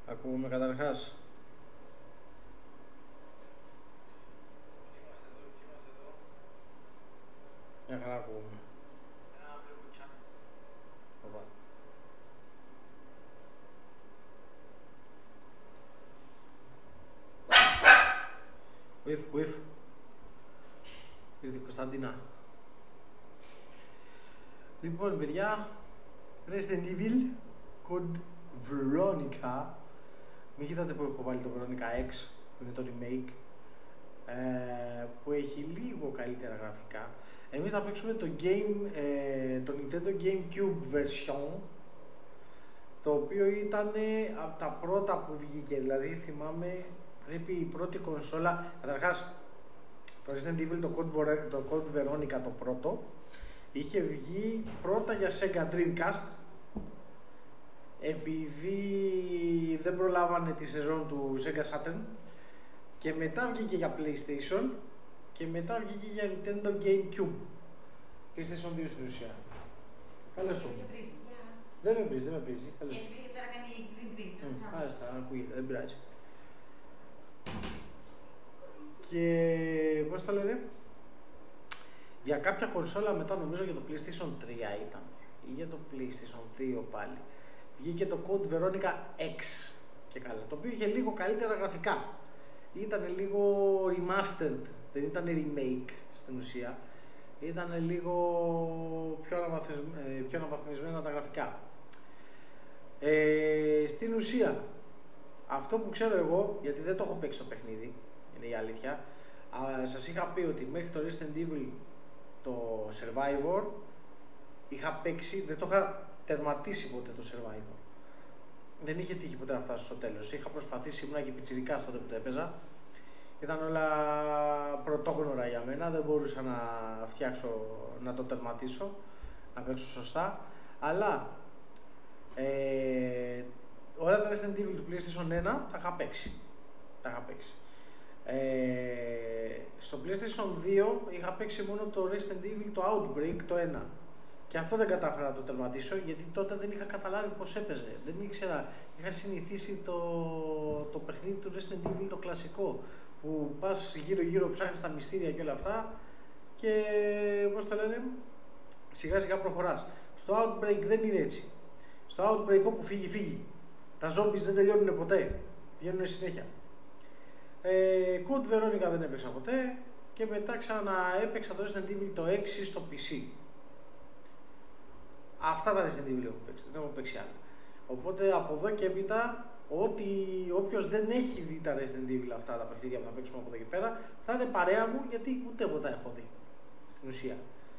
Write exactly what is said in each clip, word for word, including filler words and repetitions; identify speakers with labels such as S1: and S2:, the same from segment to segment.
S1: Ακούμε καταρχάς. Μια χαρά ακούμε. Οπα. Whiff, whiff. Ήρθε η Κωνσταντίνα. Λοιπόν, παιδιά, Resident Evil Code Veronica. Μην κοιτάτε που έχω βάλει το Veronica X, που είναι το remake, ε, που έχει λίγο καλύτερα γραφικά. Εμείς θα παίξουμε το game, ε, το Nintendo GameCube version, το οποίο ήταν από τα πρώτα που βγήκε. Δηλαδή θυμάμαι, πρέπει η πρώτη κονσόλα, καταρχάς το Resident Evil, το Code, το Code Veronica το πρώτο, είχε βγει πρώτα για Sega Dreamcast, επειδή δεν προλάβανε τη σεζόν του Sega Saturn, και μετά βγήκε για PlayStation και μετά βγήκε για Nintendo GameCube. PlayStation δύο στην ουσία. Καλώς το. Δεν με πρίζει, δεν με πρίζει.
S2: Γιατί τώρα κάνει green green.
S1: Άστα, ακούγεται, δεν πειράζει. Και πώς τα λένε, για κάποια κονσόλα μετά, νομίζω για το PlayStation τρία ήταν, ή για το PlayStation δύο πάλι, βγήκε το Code Veronica X και καλά, το οποίο είχε λίγο καλύτερα γραφικά. Ήταν λίγο remastered, δεν ήταν remake στην ουσία. Ήταν λίγο πιο, αναβαθμισμένα, πιο αναβαθμισμένα τα γραφικά. Ε, στην ουσία, αυτό που ξέρω εγώ, γιατί δεν το έχω παίξει το παιχνίδι, είναι η αλήθεια, α, σας είχα πει ότι μέχρι το Resident Evil το Survivor είχα παίξει, δεν το είχα τερματίσει ποτέ το Survivor. Δεν είχε τύχει ποτέ να φτάσω στο τέλος. Είχα προσπαθήσει, ήμουν και πιτσιρικάς τότε που το έπαιζα. Ήταν όλα πρωτόγνωρα για μένα, δεν μπορούσα να φτιάξω, να το τερματίσω, να παίξω σωστά. Αλλά ε, όλα τα Resident Evil του PlayStation ένα τα είχα παίξει. Τα είχα παίξει. Ε, στο PlayStation δύο είχα παίξει μόνο το Resident Evil, το Outbreak, το ένα. Και αυτό δεν κατάφερα να το τερματίσω, γιατί τότε δεν είχα καταλάβει πώς έπαιζε. Δεν ήξερα, είχα συνηθίσει το, το παιχνίδι του Resident Evil, το κλασικό, που πας γύρω γύρω, ψάχνεις τα μυστήρια και όλα αυτά και πώς το λένε, σιγά σιγά προχωράς. Στο Outbreak δεν είναι έτσι. Στο Outbreak όπου φύγει φύγει. Τα zombies δεν τελειώνουν ποτέ, βγαίνουν συνέχεια. ε, Code Veronica δεν έπαιξα ποτέ και μετά ξαναέπαιξα το Resident Evil το έξι στο πι σι. Αυτά τα Resident Evil έχω παίξει, δεν έχω παίξει άλλα. Οπότε από εδώ και έπειτα, ότι όποιος δεν έχει δει τα Resident Evil αυτά τα παιχνίδια που θα παίξουμε από εδώ και πέρα, θα είναι παρέα μου, γιατί ούτε εγώ τα έχω δει στην ουσία.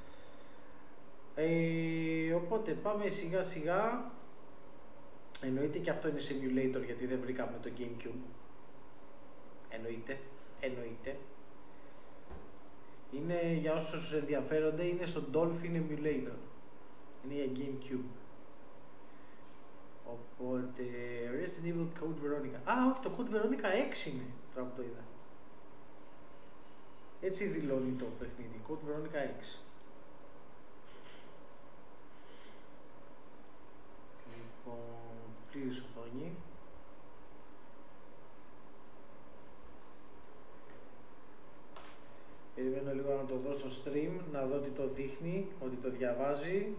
S1: Ε, οπότε πάμε σιγά σιγά. Εννοείται και αυτό είναι simulator, γιατί δεν βρήκαμε το GameCube. Εννοείται, εννοείται. Είναι, για όσους ενδιαφέρονται, είναι στο Dolphin Emulator. Είναι για GameCube. Οπότε, Resident Evil Code Veronica. Α, όχι, το Code Veronica έξι είναι, τώρα που το είδα. Έτσι δηλώνει το παιχνίδι, Code Veronica έξι. Λοιπόν, πλήρης οθόνη. Περιμένω λίγο να το δω στο stream, να δω ότι το δείχνει, ότι το διαβάζει.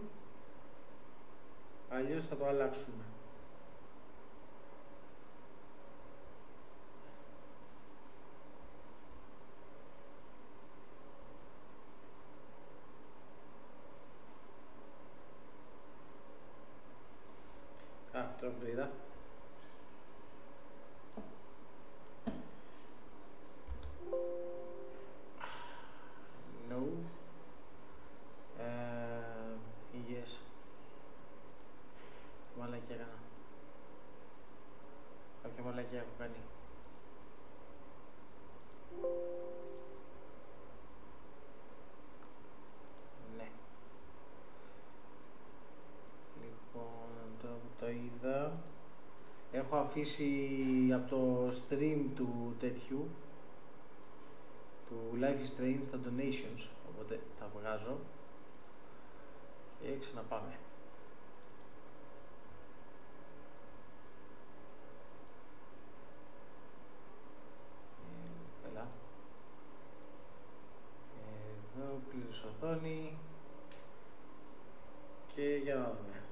S1: Αλλιώς θα το αλλάξουμε. Α, τώρα που το είδα. No. Uh, yes. Μαλακία έκανα. Κάποια μαλακία έχω κάνει. Ναι. Λοιπόν, τώρα που το είδα, έχω αφήσει από το stream του τέτοιου, του Life is Strange, τα donations, οπότε τα βγάζω και ξαναπάμε. οθόνη. Και για να δούμε.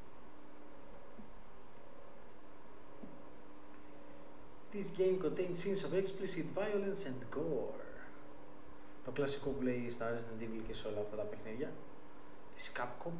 S1: This game contains scenes of explicit violence and gore. Το κλασικό που λέει στα Resident Evil και σε όλα αυτά τα παιχνίδια της Capcom.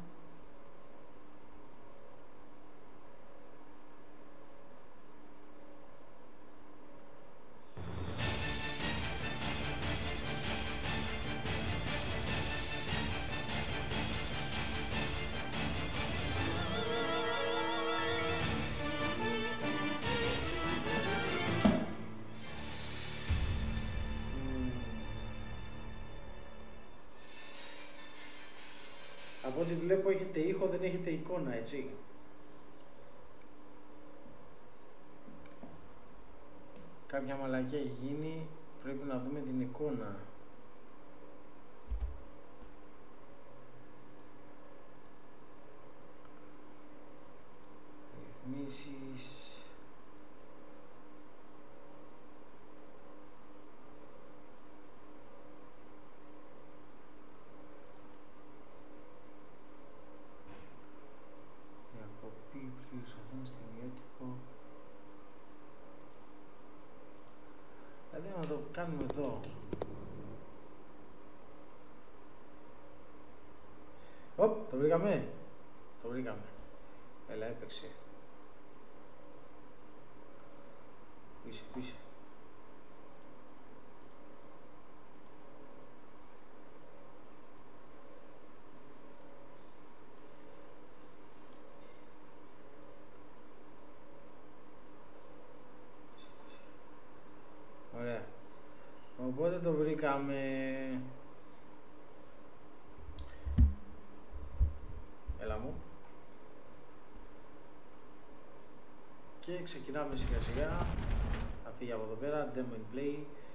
S1: Από ό,τι βλέπω έχετε ήχο, δεν έχετε εικόνα, έτσι. Κάποια μαλακιά έχει γίνει, πρέπει να δούμε την εικόνα. Ρυθμίσεις. Δηλαδή να το κάνουμε εδώ. Οπ, το βρήκαμε. Το βρήκαμε. Έλα, έπαιξε. Πού είσαι, πού είσαι. Ωραία. Οπότε το βρήκαμε. Έλα μου. Και ξεκινάμε σιγά σιγά. Θα φύγει από εδώ πέρα. Demo and play.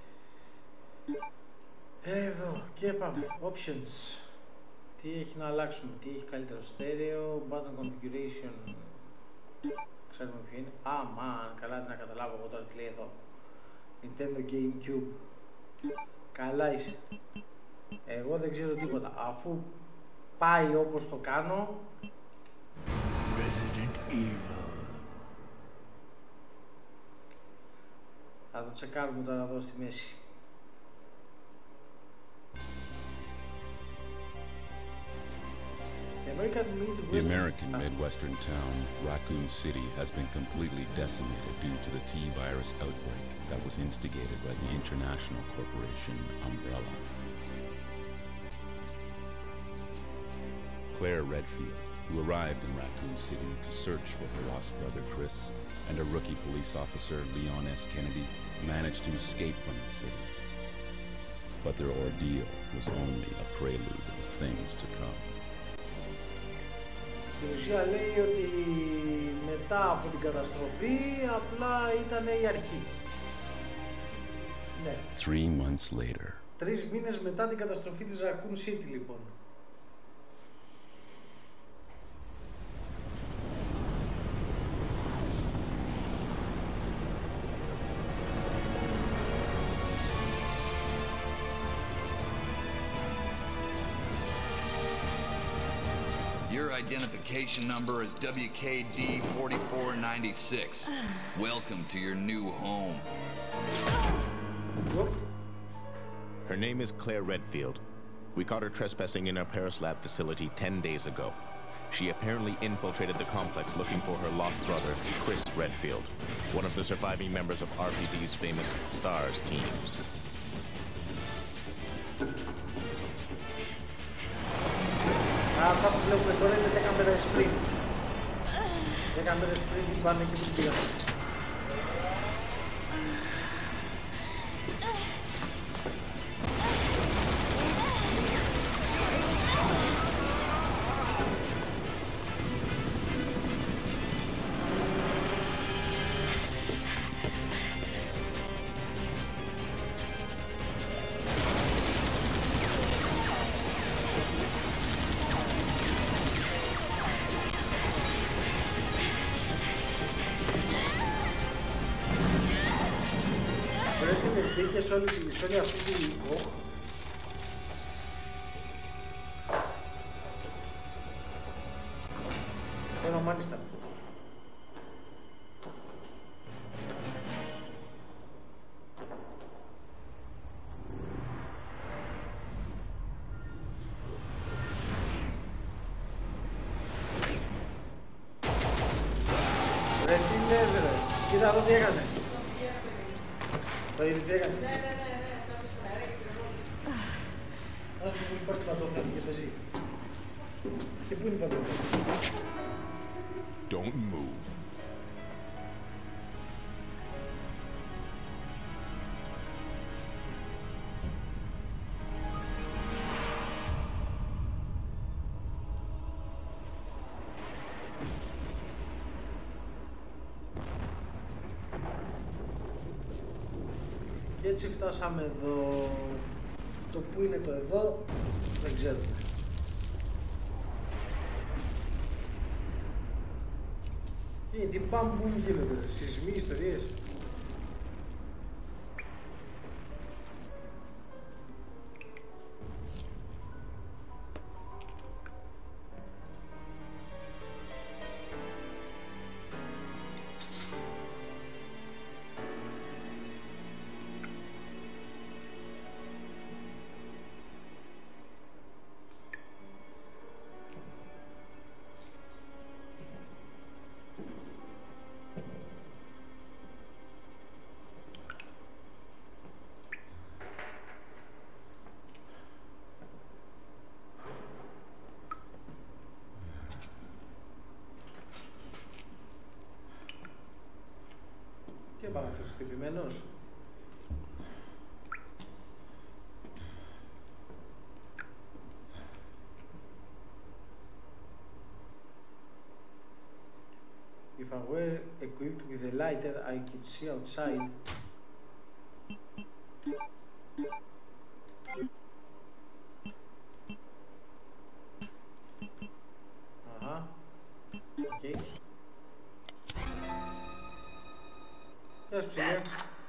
S1: Εδώ και πάμε. Options. Τι έχει να αλλάξουμε. Τι έχει καλύτερο στέρεο. Button configuration. Ξέρουμε ποιο είναι. Α, man. Καλά τι να καταλάβω εγώ τώρα τι λέει εδώ. Nintendo GameCube. Καλά είσαι. Εγώ δεν ξέρω τίποτα. Αφού πάει όπως το κάνω.
S3: Resident Evil.
S1: Θα το τσεκάρουμε τώρα εδώ στη μέση.
S4: The American Midwestern town, Raccoon City, has been completely decimated due to the T-virus outbreak that was instigated by the international corporation Umbrella. Claire Redfield, who arrived in Raccoon City to search for her lost brother Chris, and a rookie police officer, Leon S. Kennedy, managed to escape from the city. But their ordeal was only a prelude of things to come.
S1: Στην ουσία λέει ότι μετά από την καταστροφή απλά ήταν η αρχή. Ναι.
S4: Three months later.
S1: Τρεις μήνες μετά την καταστροφή της Raccoon City, λοιπόν.
S5: Your identification number is W K D forty-four ninety-six. Welcome to your new home.
S3: Her name is Claire Redfield. We caught her trespassing in our Paris lab facility ten days ago. She apparently infiltrated the complex looking for her lost brother, Chris Redfield, one of the surviving members of R P D's famous STARS teams.
S1: Αυτά που βλέπουμε τώρα είναι δέκα μέρες πριν. δέκα μέρες πριν τις πάνε εκεί που πήγαν. Σε όλη, σε όλη αυτή τη oh. είδες ρε. Κοίτα εδώ τι έκανε. Το είδες τι έκανε.
S2: Ναι, ναι, ναι, ναι, το έπαιξε στον αέρα και πυροβόλησε.
S1: Να σου πω που υπάρχει παντόφλα και παίζει. Και πού είναι η παντόφλα.
S3: Don't move.
S1: Και έτσι φτάσαμε εδώ. Το που είναι το εδώ δεν ξέρουμε. Και τι μπαμ γίνεται, σεισμοί, ιστορίες. Τι έπαμε αυτός χτυπημένος. If I were equipped with a lighter, I could see outside. Uh-huh. Okay. Γεια σου ψηλέ.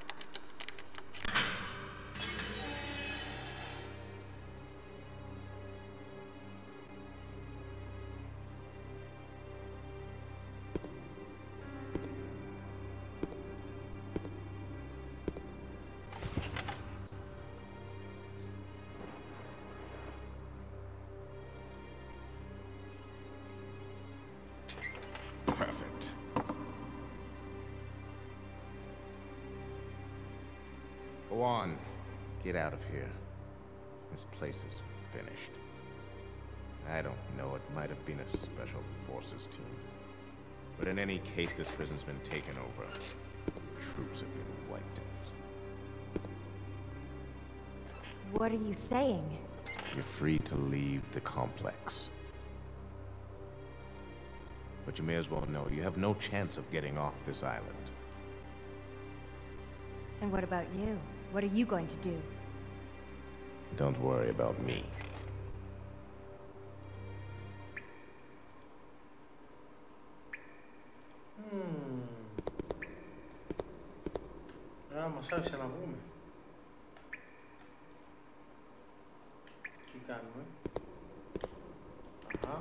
S3: Perfect. Go on. Get out of here. This place is finished. I don't know, it might have been a special forces team. But in any case, this prison's been taken over. Troops have been wiped out.
S6: What are you saying?
S3: You're free to leave the complex. But you may as well know, you have no chance of getting off this island.
S6: And what about you? What are you going to do?
S3: Don't worry about me.
S1: Hmm. Άρα μας άφησε να βγούμε. Τι κάνουμε. Αχα.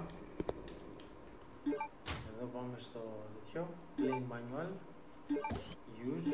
S1: Εδώ πάμε στο τέτοιο. Playing manual. Use.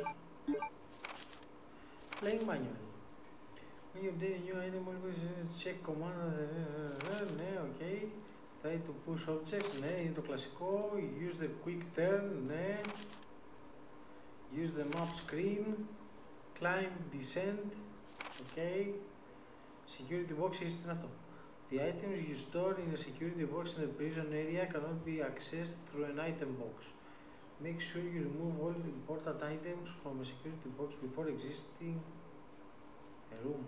S1: Playing manual. When you update a new item, always check command. Ναι, ok. Try to push objects. Ναι, είναι το κλασικό. Use the quick turn. Ναι. Use the map screen. Climb, descend. Ok. Security boxes, τι είναι αυτό. The items you store in a security box in the prison area cannot be accessed through an item box. Make sure you remove all important items from a security box before exiting a room.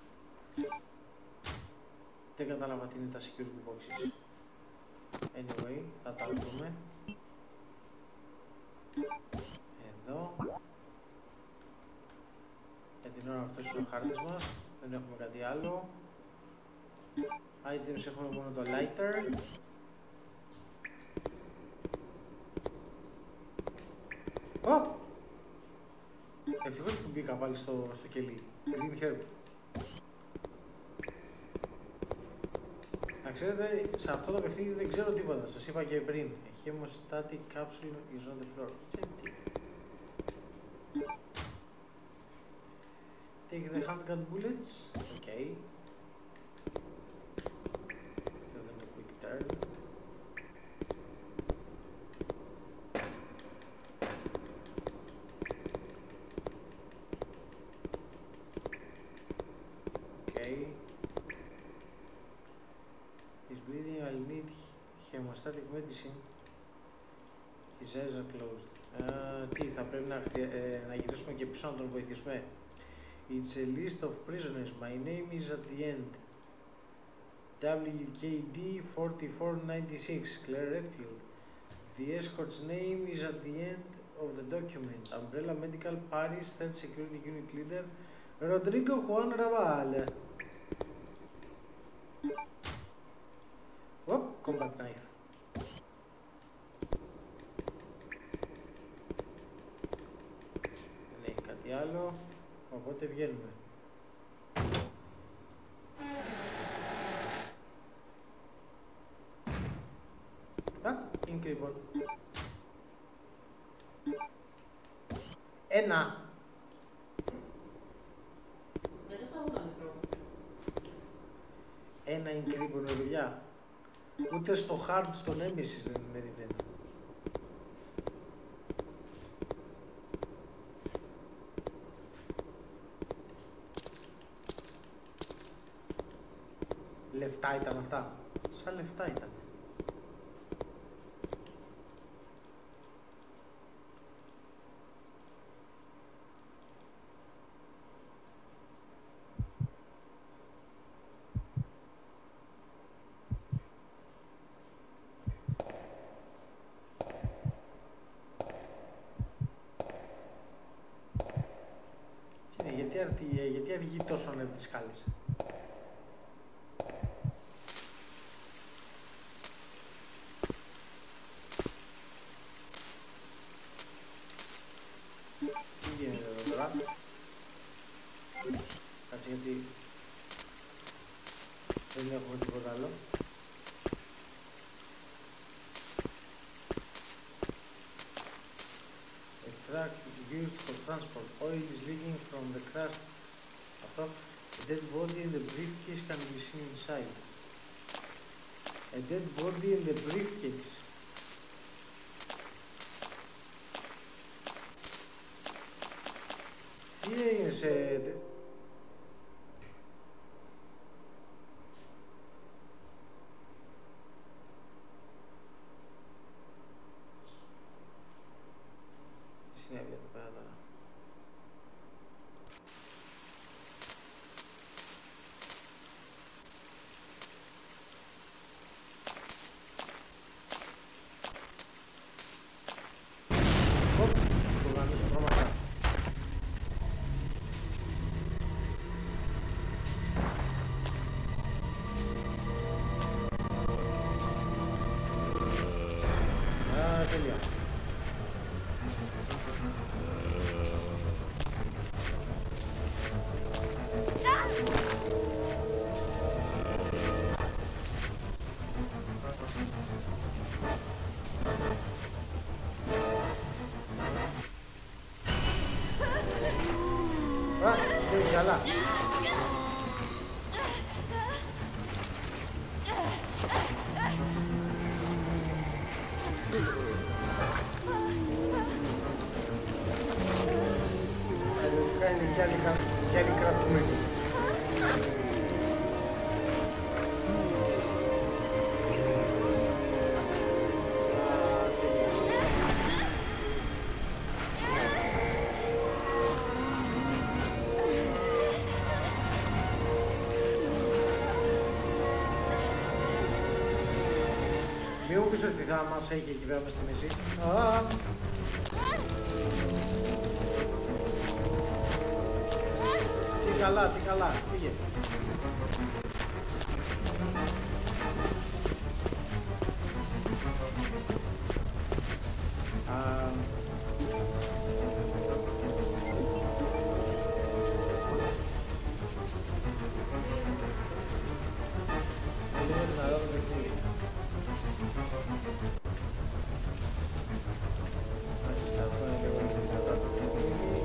S1: Δεν κατάλαβα τι είναι τα security boxes. Anyway, θα τα δούμε. Εδώ. Για την ώρα αυτός είναι ο χάρτης μας. Δεν έχουμε κάτι άλλο. Items έχουμε μόνο το lighter. Oh! Ευτυχώς που μπήκα πάλι στο, στο κελί. Green herb. Να ξέρετε, σε αυτό το παιχνίδι δεν ξέρω τίποτα. Σας είπα και πριν. A hemostatic capsule is on the floor. It's empty. Take the handgun bullets. Okay. So then the quick turn. ερώτηση. His eyes are closed. Uh, τι, θα πρέπει να, ε, να γυρίσουμε και πίσω να τον βοηθήσουμε. It's a list of prisoners. My name is at the end. W K D forty-four ninety-six, Claire Redfield. The escort's name is at the end of the document. Umbrella Medical Paris, third Security Unit Leader, Rodrigo Juan Raval. Οπ, combat knife. Δεν έχει κάτι άλλο, οπότε βγαίνουμε. Α, είναι κρύβον. Ένα. Ένα είναι κρύβον, παιδιά. Ούτε στο hard, στον Nemesis δεν είναι δίνει ένα. Λεφτά ήταν αυτά. Σαν λεφτά ήταν. Γιατί αργεί τόσο να τη σκάλισε. Τι γίνεται εδώ τώρα. Κάτσε γιατί δεν έχουμε τίποτα άλλο. Truck used for transport. Oil is leaking from the crushed. A dead body and the briefcase can be seen inside. A dead body and the briefcase. Τι έγινε σε... συνέβη εδώ πέρα τώρα. Οπ, σου γαμίσω πραγματικά. Α, τέλεια. Α, δεν καλά. Ελληνικά είναι κι άλλη, κι άλλη κρατουμένη. Μην μου πεις ότι θα μας έχει εκεί πέρα μες στη μέση. Α, τι καλά, τι καλά, φύγε. Α, λίγο δυνατό το παιχνίδι. Μάλιστα, αυτό είναι λίγο δυνατό το παιχνίδι.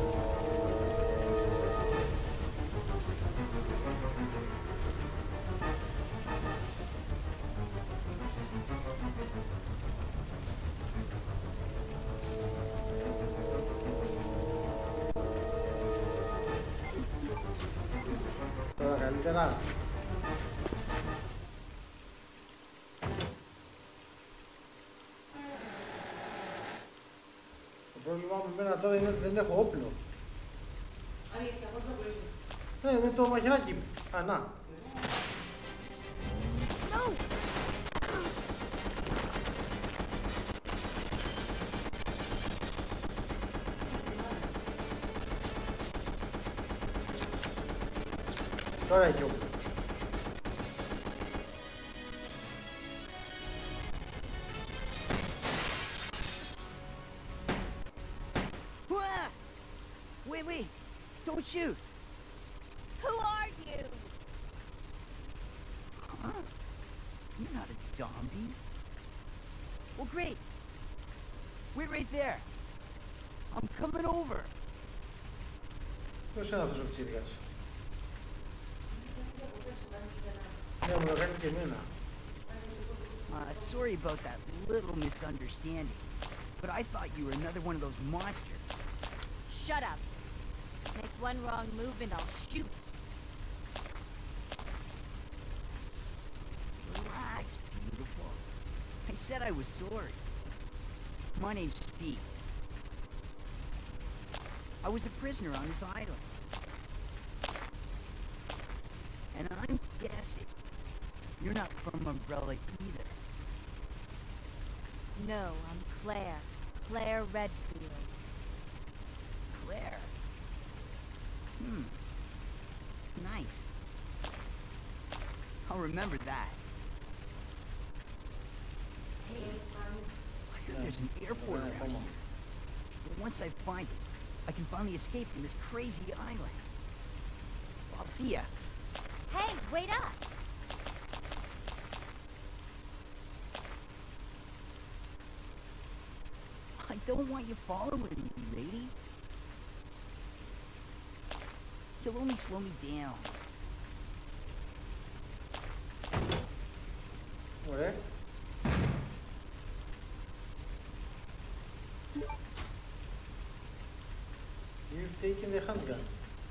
S1: Τώρα καλύτερα. τώρα είναι ότι δεν έχω όπλο.
S2: Αλήθεια, πώς θα μπορείς.
S1: Ναι, με το μαχαιράκι μου. Α, να.
S6: No!
S1: Τώρα έχει όπλο.
S7: Wait, wait! Don't shoot!
S6: Who are you?
S7: Huh? You're not a zombie. Well, great. Wait right there. I'm coming over.
S1: Ποιος είναι αυτός ο πιτσίρικας? Ναι, μου το κάνει και εμένα.
S7: Uh, sorry about that little misunderstanding, but I thought you were another one of those monsters.
S6: Shut up. Make one wrong move and I'll shoot.
S7: Relax, beautiful. I said I was sorry. My name's Steve. I was a prisoner on this island. And I'm guessing you're not from Umbrella either.
S6: No, I'm Claire. Claire Redfield.
S7: Claire? Hmm. Nice. I'll remember that. Hey, I heard there's an airport around here. But once I find it, I can finally escape from this crazy island. I'll see ya.
S6: Hey, wait up!
S7: I don't want you following me, lady. You'll only slow me down.
S1: Ωραία. You've taken the handgun.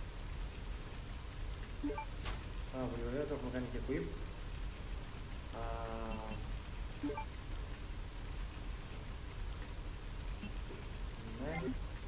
S1: Α, πολύ ωραία, το έχουμε κάνει και equip. Α, ναι.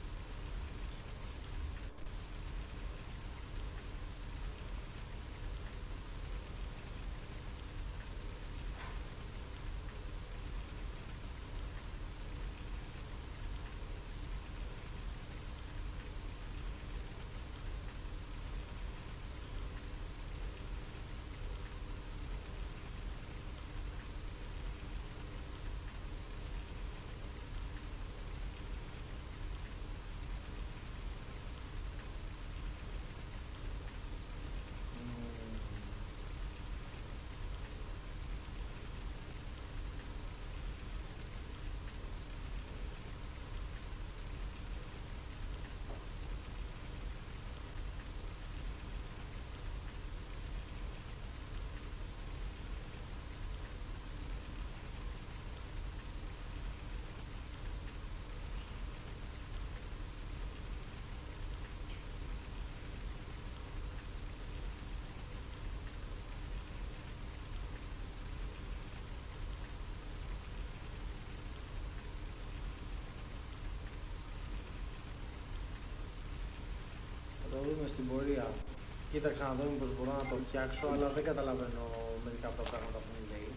S1: Θα το δούμε στην πορεία. Κοίταξα να δω μήπως μπορώ να το φτιάξω, αλλά δεν καταλαβαίνω μερικά από τα πράγματα που μου λέει.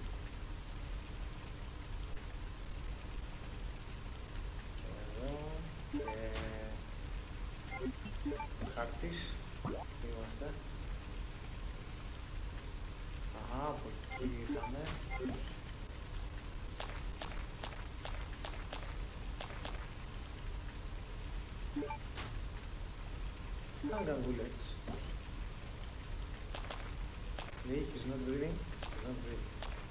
S1: Εδώ και χάρτης. Πού είμαστε? Αχα, από εκεί ήρθαμε. Handgun bullets. Nee, he's not breathing. He's not breathing.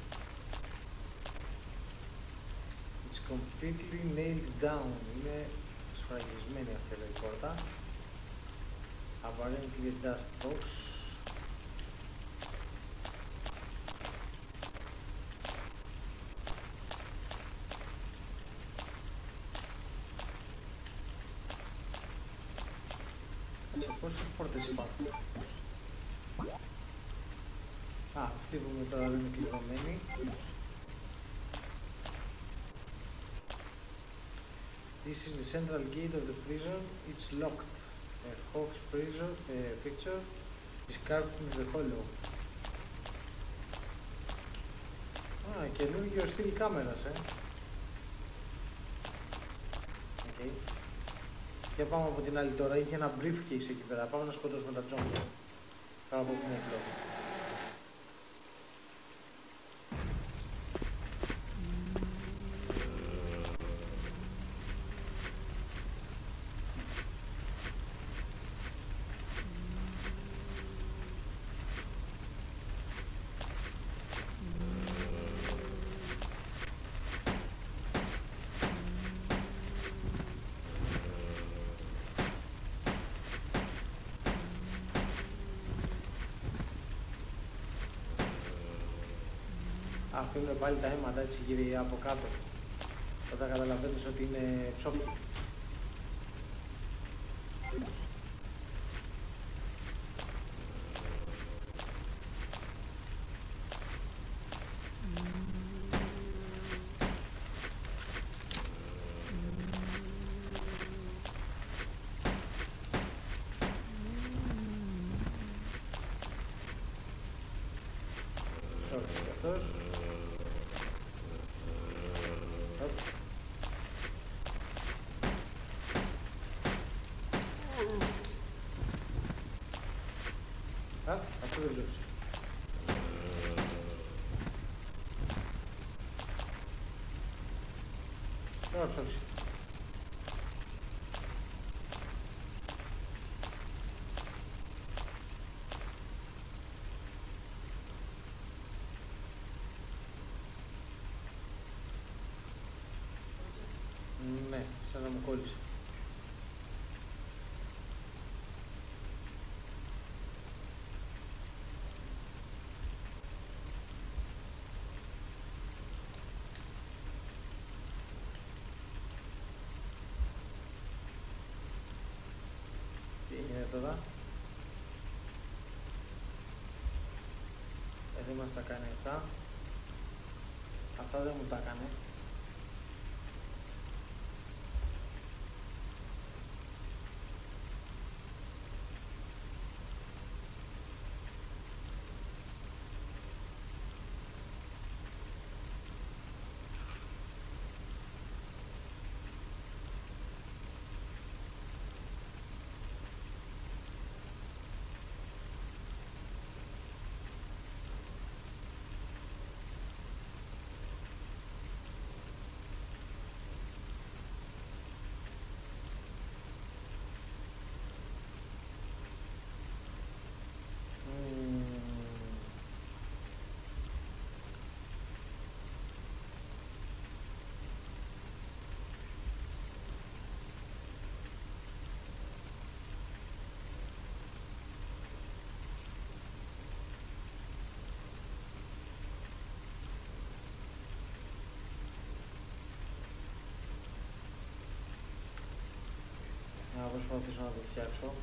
S1: It's completely nailed down. Είναι σφραγισμένη αυτή εδώ η πόρτα. Apparently a dust box. Σε πόσες πόρτες υπάρχουν? Α, αυτή που με τώρα δεν είναι κλειδωμένη. This is the central gate of the prison. It's locked. A Hawk's prison, uh, picture is carved into the hollow. Α, καινούργιο στυλ κάμερας, ε. Okay. Και πάμε από την άλλη τώρα. Είχε ένα briefcase εκεί πέρα. Πάμε να σκοτώσουμε τα τζόμπια. Τώρα από πούμε πλέον. Αφήνουμε πάλι τα αίματα έτσι γύρω από κάτω όταν καταλαβαίνεις ότι είναι ψόφι. Σώξε και αυτός. Α, αυτό δεν ζούσε. Τώρα ψώξει. Ναι, σαν να μου κόλλησε. Τι έγινε τώρα? Ε, δεν μας τα κάνει αυτά. Αυτά δεν μου τα έκανε. Να προσπαθήσω να το φτιάξω.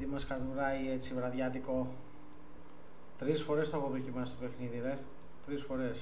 S1: μας κατουράει έτσι βραδιάτικο. Τρεις φορές το έχω δοκιμάσει το παιχνίδι, ρε. Τρεις φορές.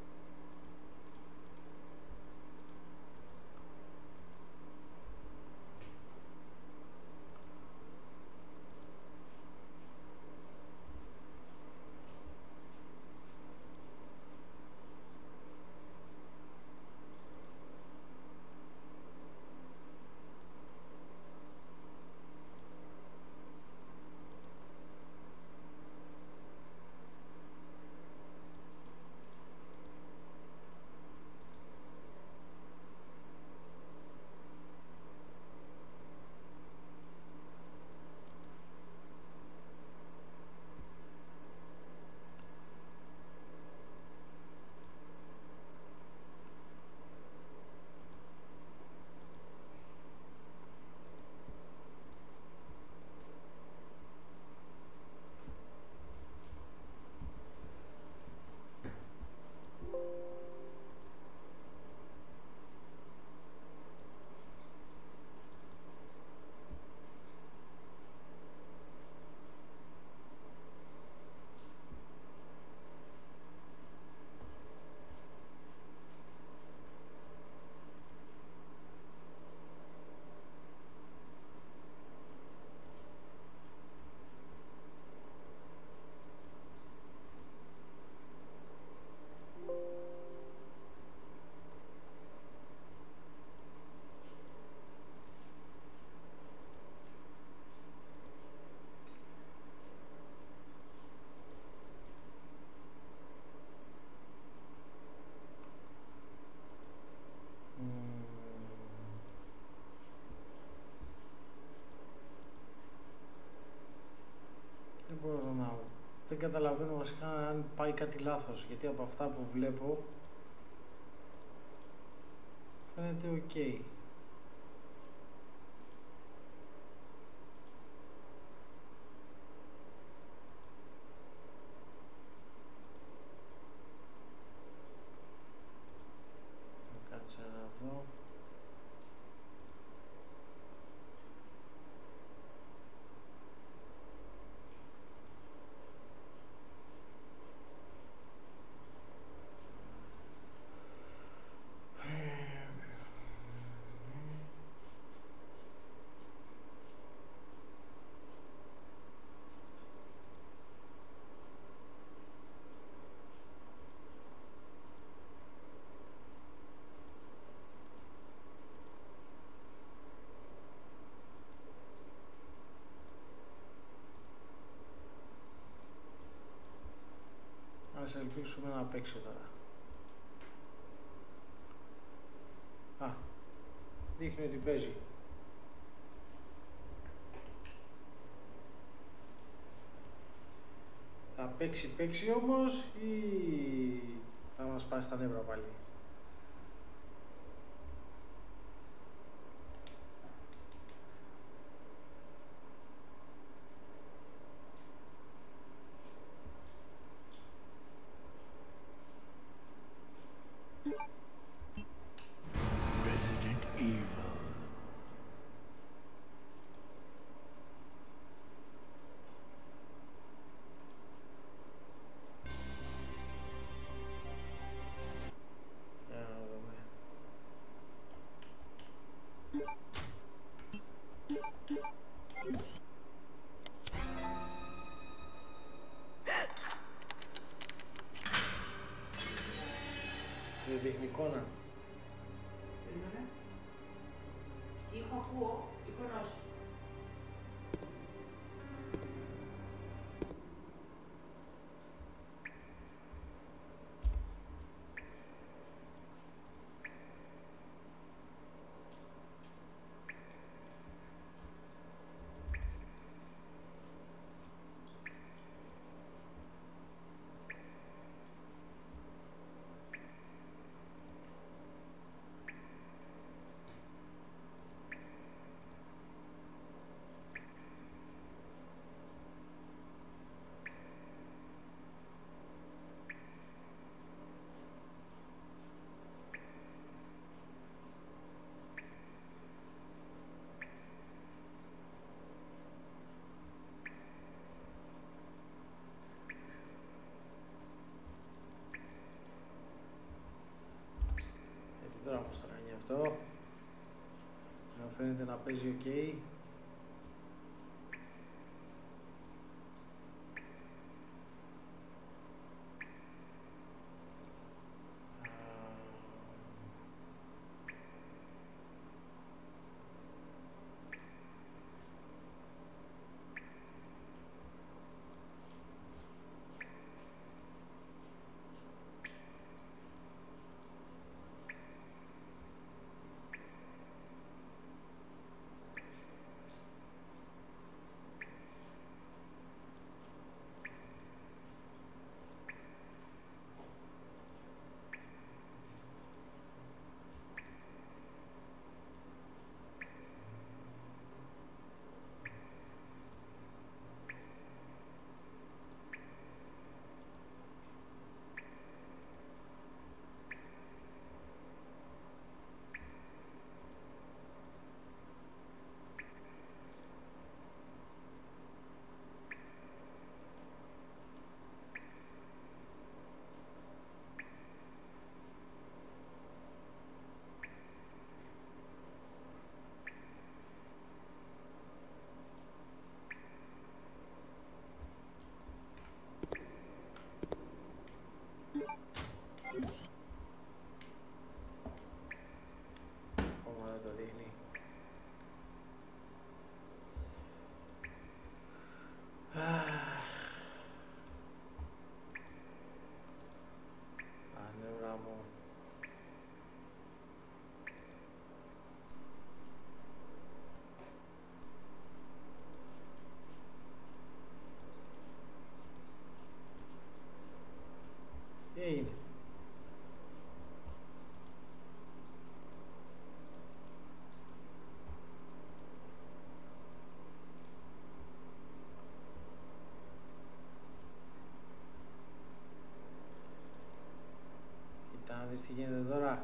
S1: Δεν καταλαβαίνω βασικά αν πάει κάτι λάθος, γιατί από αυτά που βλέπω φαίνεται ok. Κάτσε να δω. Ας ελπίσουμε να παίξει τώρα. Α, δείχνει ότι παίζει. Θα παίξει παίξει όμως ή θα μας πάει στα νεύρα πάλι? Δεν δείχνει εικόνα.
S2: Περίμενε. Ήχο ακούω, εικόνα όχι.
S1: φαίνεται να παίζει οκ. Okay. Τι έγινε? Κοίτα να δεις τι γίνεται τώρα.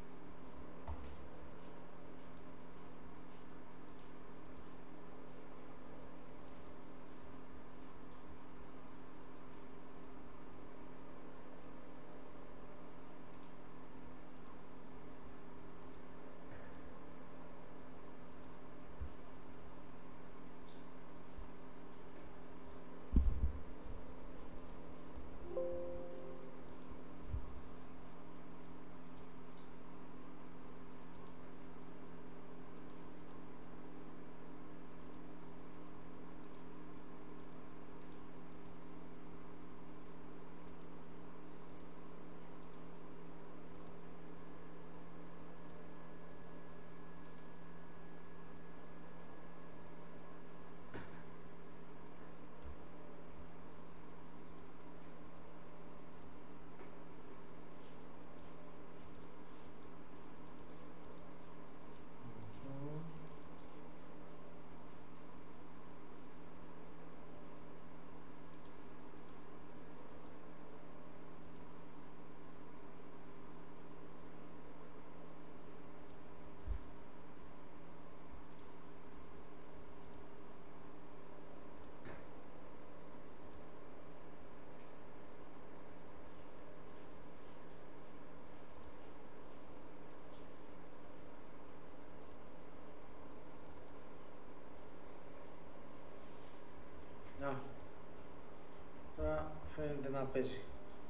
S1: Τώρα φαίνεται να παίζει.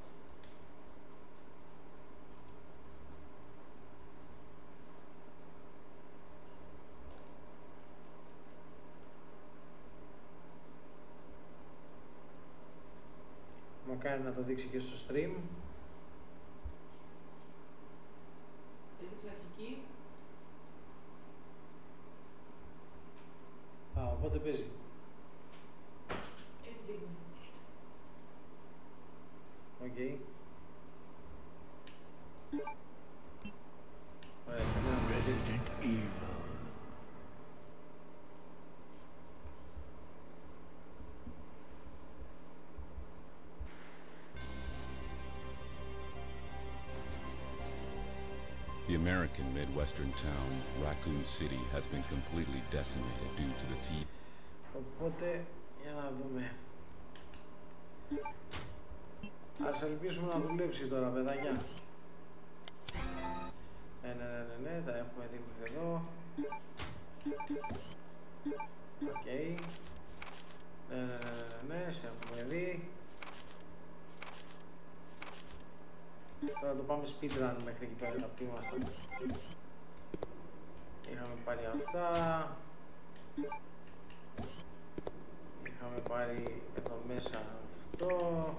S1: Μακάρι να το δείξει και στο stream.
S2: Έδειξε αρχική.
S1: Α, οπότε παίζει.
S2: Έτσι δείχνει.
S1: Οκ. Okay. Ωραία, Resident Evil.
S4: The American Midwestern town, Raccoon City, has been completely decimated due to the T.
S1: Οπότε, για να δούμε. Ας ελπίσουμε να δουλέψει τώρα, παιδάκια. Ναι, ναι, ναι, ναι, ναι, τα έχουμε δει μέχρι εδώ. Οκ. Okay. Ναι, ναι, ναι, ναι, σε έχουμε δει. Τώρα το πάμε speedrun μέχρι εκεί πέρα που ήμασταν. Είχαμε πάρει αυτά. Είχαμε πάρει εδώ μέσα αυτό.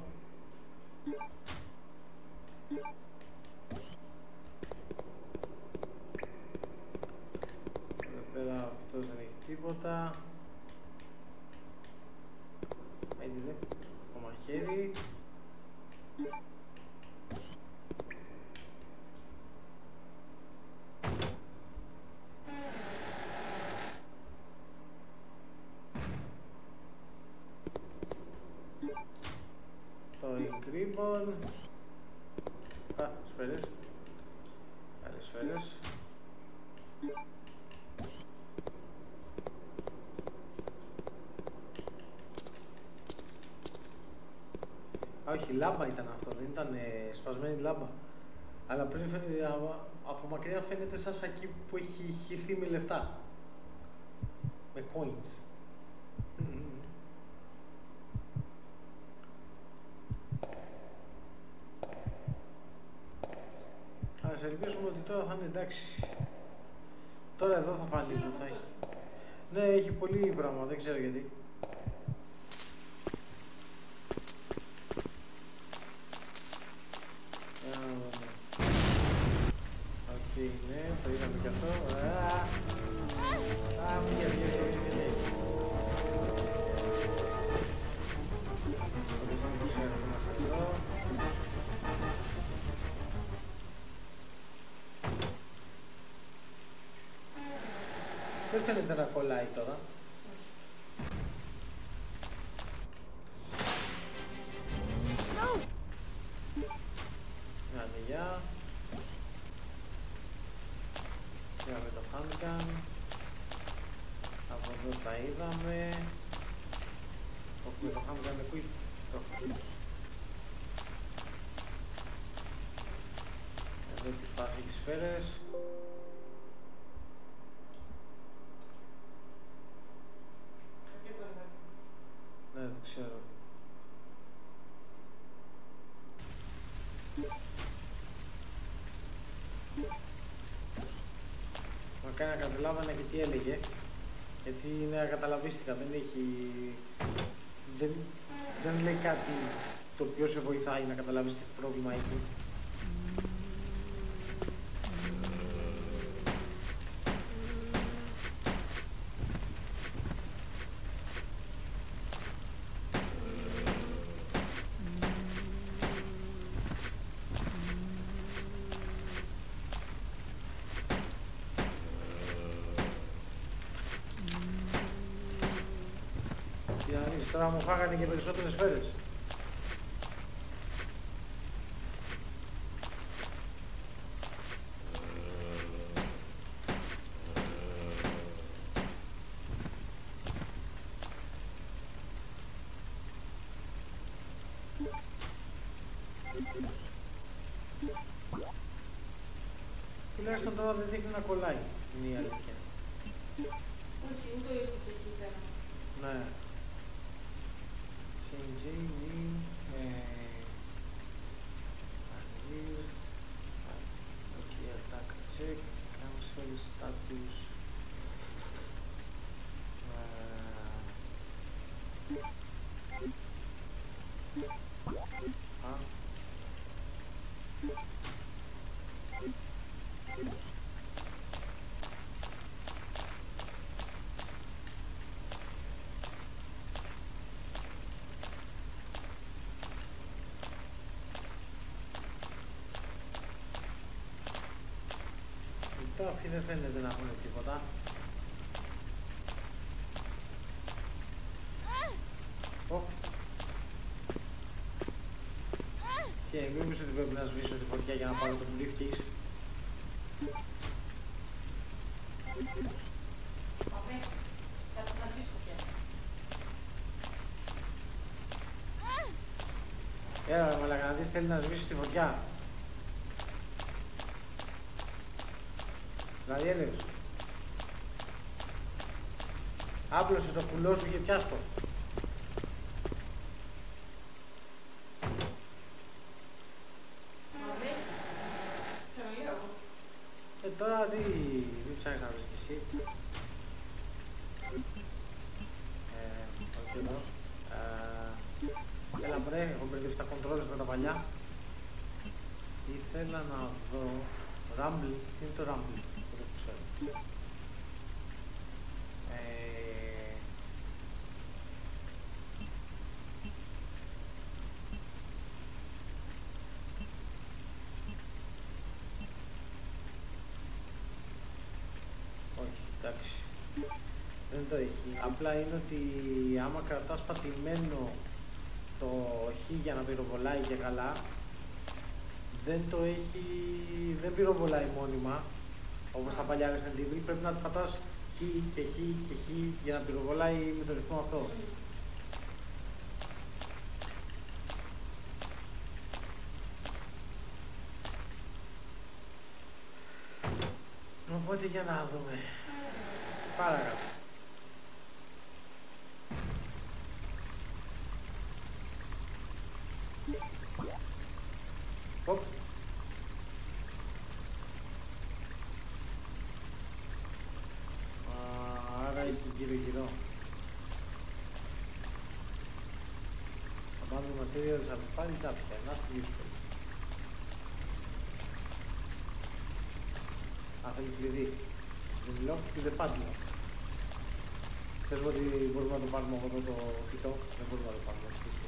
S1: Εδώ πέρα αυτός δεν έχει τίποτα. Έγινε το μαχαίρι. Το εγκρίπον. Α, σφαίρες. Άλλες σφαίρες. Α, όχι, λάμπα ήταν αυτό, δεν ήταν ε, σπασμένη λάμπα. Αλλά πριν φαίνεται, α, από μακριά φαίνεται σαν σακί που έχει χυθεί με λεφτά. Με coins. Ας ελπίσουμε ότι τώρα θα είναι εντάξει. Τώρα εδώ θα φανεί που θα έχει. Ναι, έχει πολύ πράγμα, δεν ξέρω γιατί. Οκ, ναι, το είδαμε κι αυτό. Α, βγήκε, βγήκε, βγήκε. Οπότε θα μας έρχομαστε εδώ. Δεν φαίνεται να κολλάει τώρα. Άντε, γεια. Είδαμε το handgun. Από εδώ τα είδαμε. Έχουμε το handgun equip. Το έχουμε. Εδώ τι φάση έχει σφαίρες. Ναι, το ξέρω. Μα κάνει να καταλάβανα και τι έλεγε. Γιατί είναι ακαταλαβίστηκα, δεν έχει... Δεν, δεν λέει κάτι το οποίο σε βοηθάει να καταλάβεις τι πρόβλημα έχει. Τώρα μου φάγανε και περισσότερες σφαίρες. Τουλάχιστον τώρα δεν δείχνει να κολλάει. Είναι η αλήθεια.
S2: Όχι, ούτε ήρθες εκεί πέρα.
S1: Ναι. Changing okay, attack check, cancel status. Uh, Αυτοί δεν φαίνεται να έχουν τίποτα. Oh. Και μήπως ότι πρέπει να σβήσω τη φωτιά για να πάρω το briefcase.
S2: Πάμε, θα το σβήσω φωτιά.
S1: Έλα, μαλάκα, να δεις θέλει να σβήσει τη φωτιά. Δηλαδή έλεγες. Άπλωσε το πουλό σου και πιάστο. Ε, τώρα τι... δεν ψάχνεις να βρεις κι εσύ. Ε, όχι εδώ. Ε, έλα μπρε, έχω μπερδέψει τα controllers με τα παλιά. Ήθελα να δω... Rumble, τι είναι το Rumble, δεν το ξέρω. Ε... Όχι, εντάξει. Δεν το έχει. Απλά είναι ότι άμα κρατάς πατημένο το χ για να πυροβολάει και καλά, δεν το έχει, δεν πυροβολάει μόνιμα, όπως τα παλιά Resident Evil, πρέπει να πατάς χ και χ και χ για να πυροβολάει με το ρυθμό αυτό. Οπότε για να δούμε. Παρακάτω. Οπ. Άρα έχει γύρω γύρω. Θα πάρουμε materials από πάλι κάποια, να κλείσουμε. Α, θέλει κλειδί. Στην lock και δεν πάντα. Θες μου ότι μπορούμε να το πάρουμε από εδώ το φυτό, δεν μπορούμε να το πάρουμε.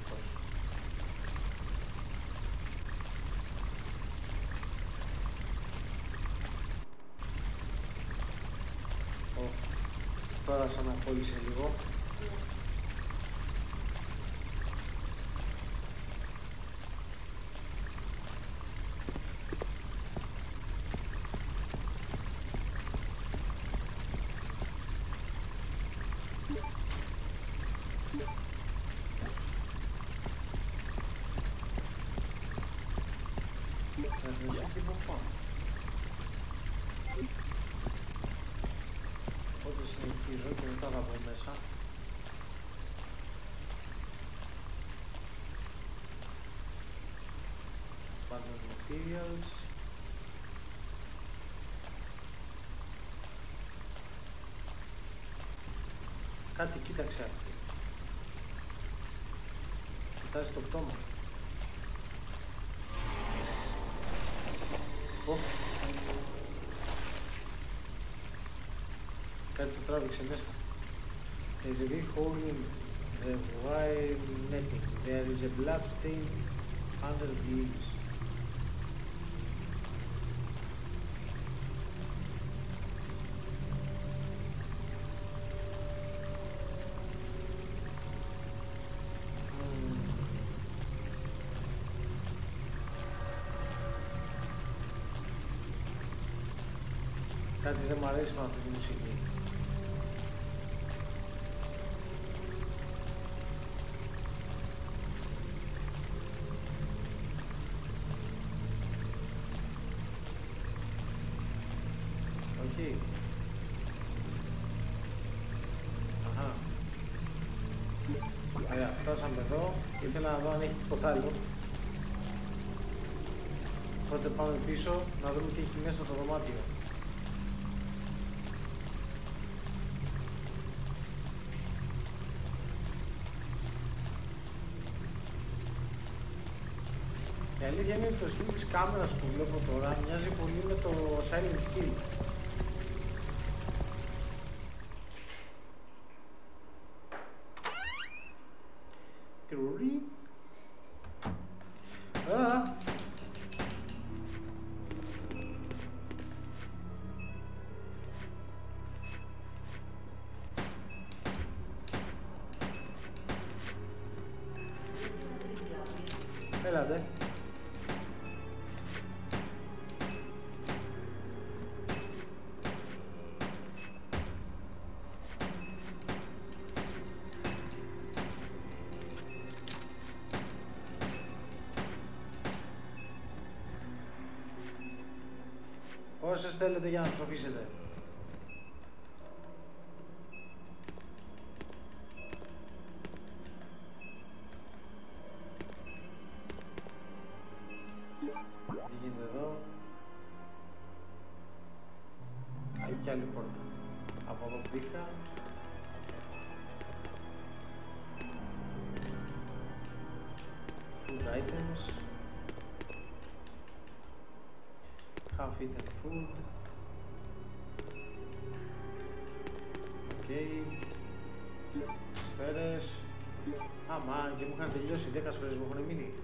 S1: Τώρα σαν να κόλλησε λίγο. Materials. Κάτι κοίταξε αυτή. Κοιτάζει το πτώμα. Oh. Κάτι το τράβηξε μέσα. There's a big hole in the wire netting. There is a blood stain under the leaves. Κάτι δεν μου αρέσει με αυτή τη μουσική. Όχι. Αχα. Ωραία, φτάσαμε εδώ. Ήθελα να δω αν έχει τίποτα άλλο. Οπότε πάμε πίσω να δούμε τι έχει μέσα το δωμάτιο. Η αλήθεια είναι ότι το στυλ της κάμερας που βλέπω τώρα μοιάζει πολύ με το Silent Hill. Τουρί. Α! Έλατε. Όσες θέλετε για να ψοφήσετε. items. Half eaten food. Okay. Σφαίρες. Αμά, και μου είχαν τελειώσει δέκα σφαίρες μου έχουν μείνει.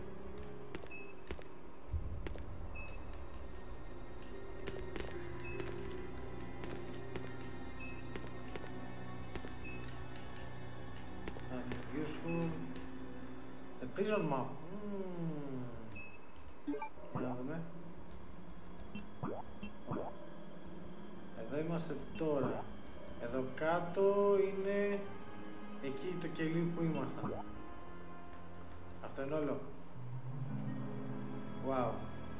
S1: Nothing useful. The prison map. Mm. Για να δούμε. Εδώ είμαστε τώρα. Εδώ κάτω είναι εκεί το κελί που ήμασταν. Αυτό είναι όλο. Wow.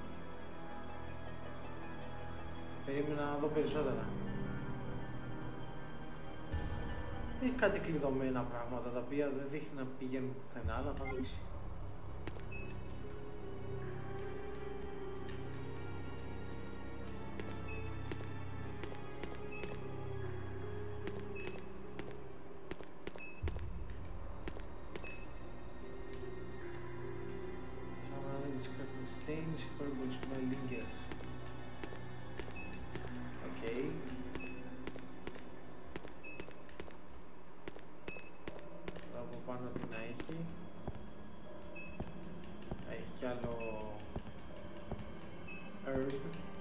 S1: Περίμενα να δω περισσότερα. Έχει κάτι κλειδωμένα πράγματα τα οποία δεν δείχνει να πηγαίνουν πουθενά, αλλά θα δείξει. Stains, horrible smell lingers. Okay. Από πάνω τι να έχει. Έχει κι άλλο herb.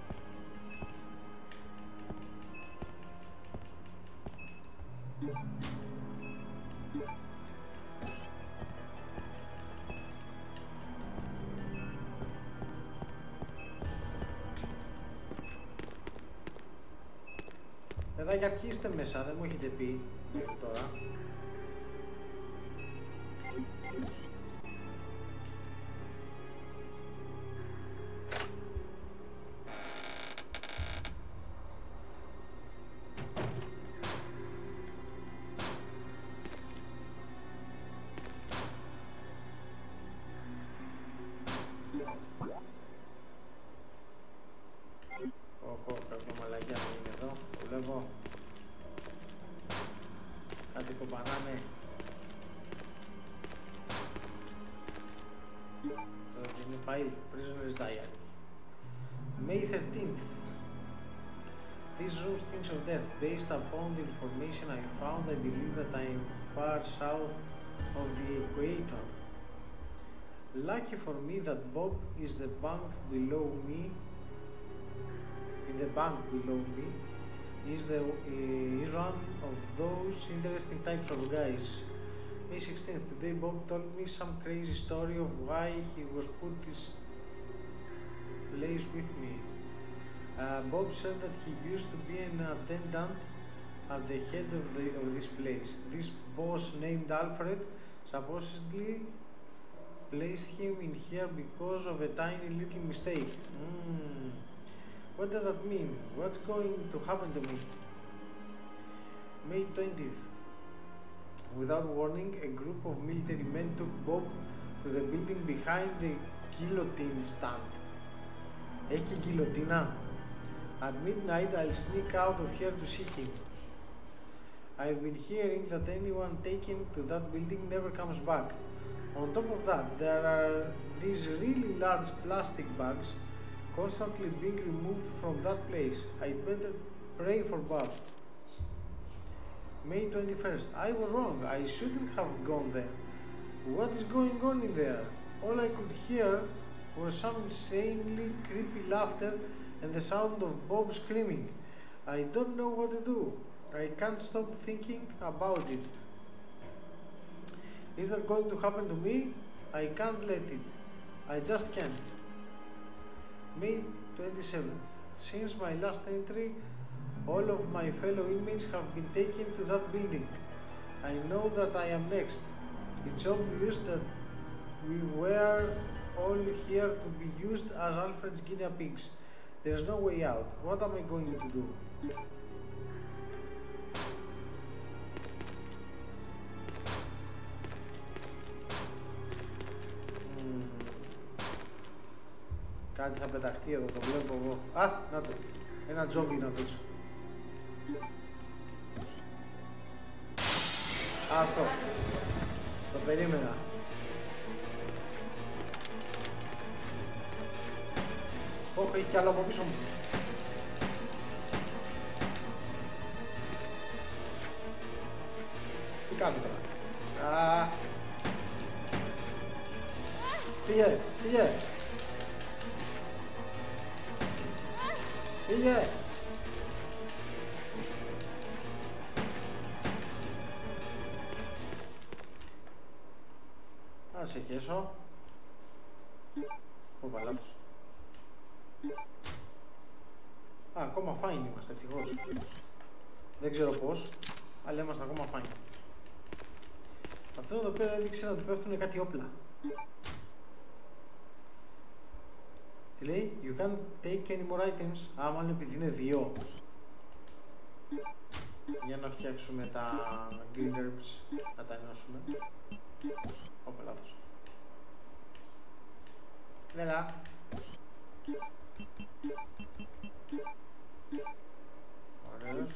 S1: Παιδάκια, ποιοι είστε μέσα, δεν μου έχετε πει μέχρι τώρα. Οχο, κάποιο μαλακιά μου είναι εδώ, το βλέπω. Κάτι κομπανάνε. Αυτό είναι file, Prisoner's Diary. May thirteenth. This room stinks of death. Based upon the information I found, I believe that I am far south of the equator. Lucky for me that Bob is the bank below me. In the bank below me is the uh, is one of those interesting types of guys. May sixteenth. Today Bob told me some crazy story of why he was put this place with me. Uh, Bob said that he used to be an attendant at the head of the of this place. This boss named Alfred supposedly placed him in here because of a tiny little mistake. Mm. What does that mean? What's going to happen to me? May twentieth. Without warning, a group of military men took Bob to the building behind the guillotine stand. Έχει guillotine. At midnight, I'll sneak out of here to see him. I've been hearing that anyone taken to that building never comes back. On top of that, there are these really large plastic bags constantly being removed from that place. I'd better pray for Bob. May twenty-first. I was wrong. I shouldn't have gone there. What is going on in there? All I could hear was some insanely creepy laughter and the sound of Bob screaming. I don't know what to do. I can't stop thinking about it. Is that going to happen to me? I can't let it. I just can't. May twenty-seventh. Since my last entry, all of my fellow inmates have been taken to that building. I know that I am next. It's obvious that we were all here to be used as Alfred's guinea pigs. There's no way out. What am I going to do? Κάτι θα πεταχτεί εδώ, το βλέπω εγώ. Α, να το. Ένα τζόμπι να παίξω. Αυτό. Το περίμενα. Όχι, έχει κι άλλο από πίσω μου. Τι κάνω τώρα. Α, πήγε, πήγε. Πήγε. Να σε κέσω. Ω, παλάθος. Α, ακόμα fine είμαστε, ευτυχώς. Δεν ξέρω πώς, αλλά είμαστε ακόμα fine. Αυτό εδώ πέρα έδειξε να του πέφτουν κάτι όπλα. Τι λέει, you can't take any more items. Α, μάλλον επειδή είναι δύο. Για να φτιάξουμε τα green herbs, να τα ενώσουμε. Όπα, λάθος. Λέλα. Ωραίος.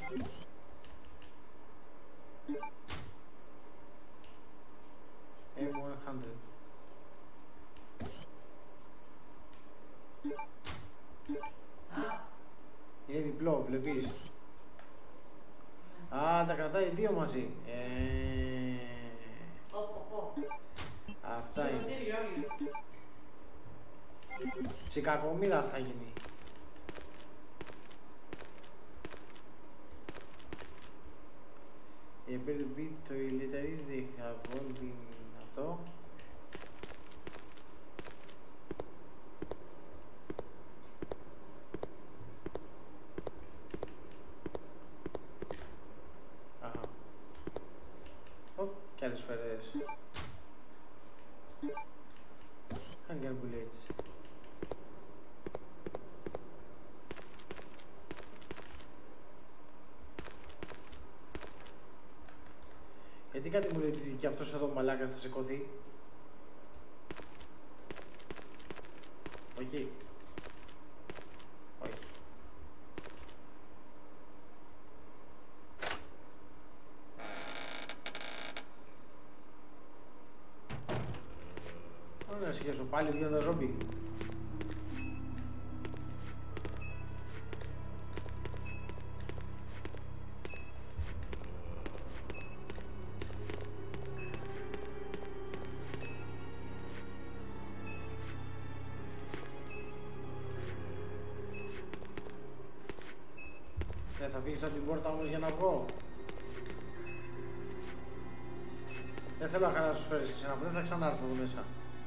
S1: εμ εκατό. Είναι διπλό, βλέπεις. Α, τα κρατάει δύο μαζί. Ε... Αυτά είναι. Τσικακομήρας θα γίνει. A little bit toiletries, they have all been αυτό. Αχα. Ω, κι άλλες σφαίρες. Hunger bullets. Γιατί κάτι μου λέει ότι και αυτός εδώ μαλάκας θα σηκωθεί. Όχι. Όχι. Ωραία, να σηκέσω πάλι βγαίνοντα ζόμπι. Θα αφήσεις από την πόρτα όμως για να βγω. Δεν θέλω να χαλάσω σφαίρες εσένα, αφού δεν θα ξανάρθω εδώ μέσα.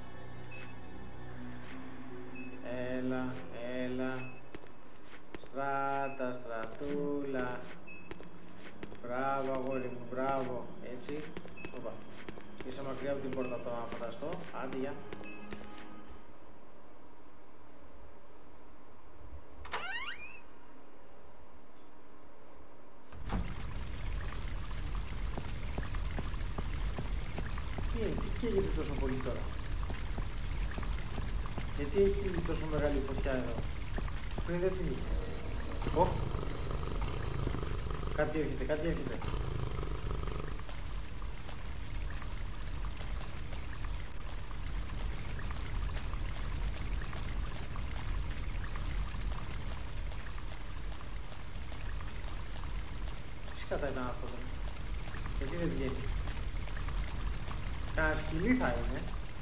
S1: Έλα, έλα. Στράτα, στρατούλα. Μπράβο αγόρι μου, μπράβο. Έτσι. Οπα. Είσαι μακριά από την πόρτα τώρα να φανταστώ. Άντε, γεια. Τι καίγεται τόσο πολύ τώρα. Γιατί έχει τόσο μεγάλη φωτιά εδώ. Πριν δεν την είχε. Ω! Κάτι έρχεται, κάτι έρχεται. Τι σκατά ήταν αυτό τώρα. Γιατί δεν βγαίνει. Κάνα σκυλί θα είναι.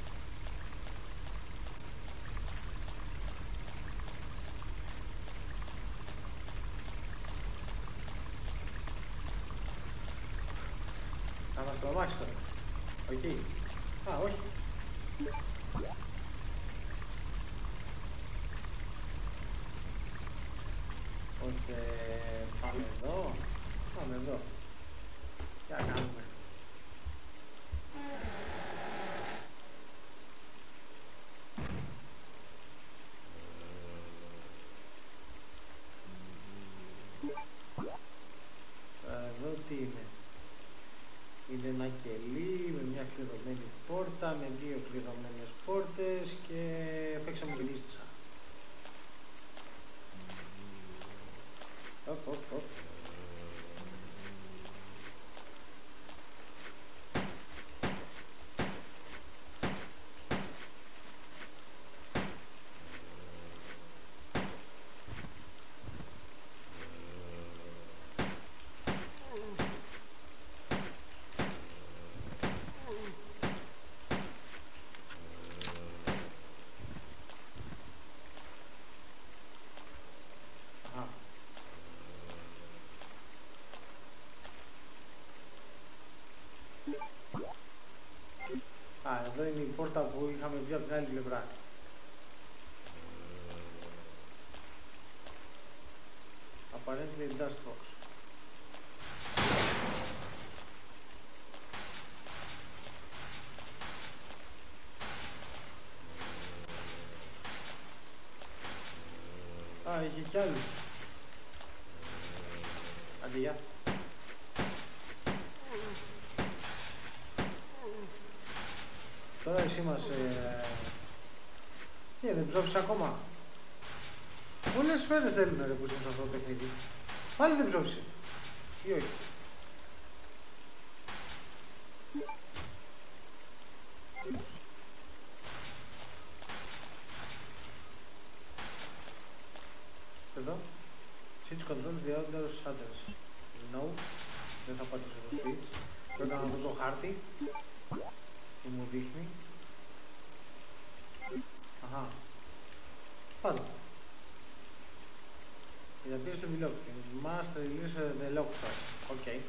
S1: Θα μας το αμάξει τώρα. Όχι. Α, όχι. Οπότε πάμε εδώ. Πάμε εδώ. Τι να κάνουμε. Εδώ τι είναι. Είναι ένα κελί με μια κλειδωμένη πόρτα, με δύο κλειδωμένες πόρτες και παίξαμε και λίστησα. Οπ, οπ, οπ. Α, εδώ είναι η πόρτα που είχαμε βγει από την άλλη πλευρά. Apparently dust box. Α, είχε κι άλλους. Άντε, γεια. Τώρα εσύ μας... Ε... Τι, δεν ψόφισε ακόμα. Πολλές σφαίρες θέλουν ρε που είσαι σε αυτό το παιχνίδι. Πάλι δεν ψόφισε. Ή όχι. Εδώ. Switch controls the outdoor shutters. No. Δεν θα πατήσω το switch. Πρέπει να δω το χάρτη. Και μου δείχνει. Αχα. Πάντα. Για πίσω στο vlog. Must release the lock first. Οκ. Okay.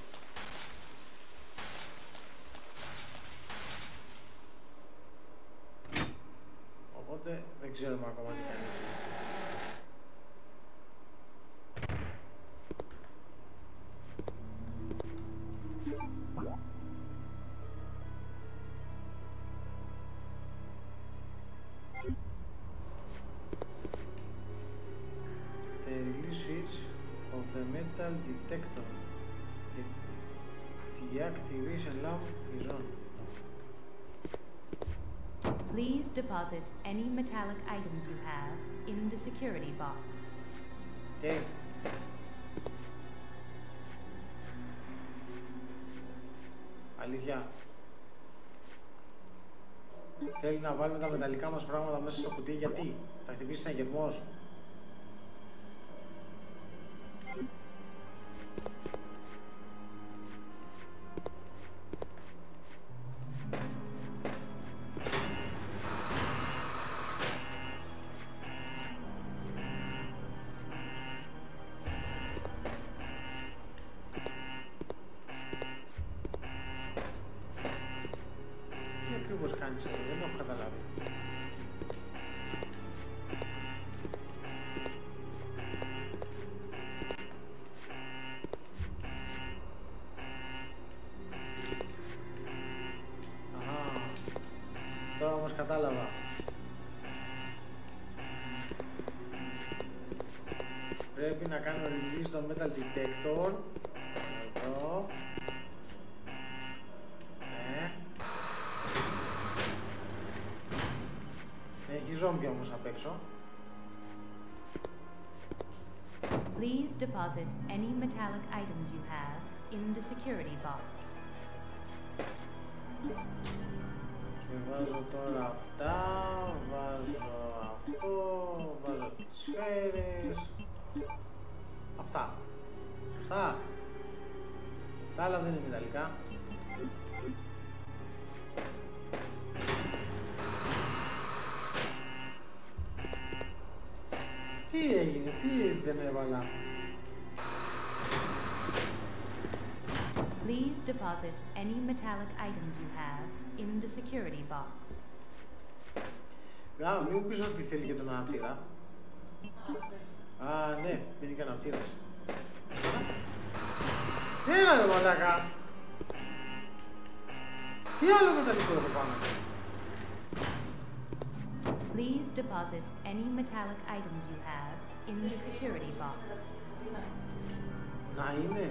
S1: Οπότε δεν ξέρουμε ακόμα τι κάνει. Switch of the metal detector. The deactivation lamp is on.
S8: Please deposit any metallic items you have in the security box.
S1: Okay. Αλήθεια. Θέλει να βάλουμε τα μεταλλικά μας πράγματα μέσα στο κουτί, γιατί θα χτυπήσει ένα γερμός. Δεν έχω καταλάβει. Αχα. Τώρα όμως κατάλαβα. Πρέπει να κάνω release το metal detector. Εδώ. Έχει ζόμπια όμως απ' έξω.
S8: Please deposit any metallic items you have in the security box.
S1: Και βάζω τώρα αυτά, βάζω αυτό, βάζω τις σφαίρες. Αυτά. Σωστά. Τα άλλα δεν είναι μεταλλικά. Τι έγινε, τι δεν έβαλα.
S8: Please deposit any metallic items you have in the security box.
S1: Α, μην μου πεις ότι θέλει και τον αναπτήρα. Α, ναι, είναι και αναπτήρας. Έλα ρε μαλάκα. Τι άλλο μεταλλικό έχω πάνω.
S8: Please deposit any metallic items you have in the security box.
S1: Να είναι.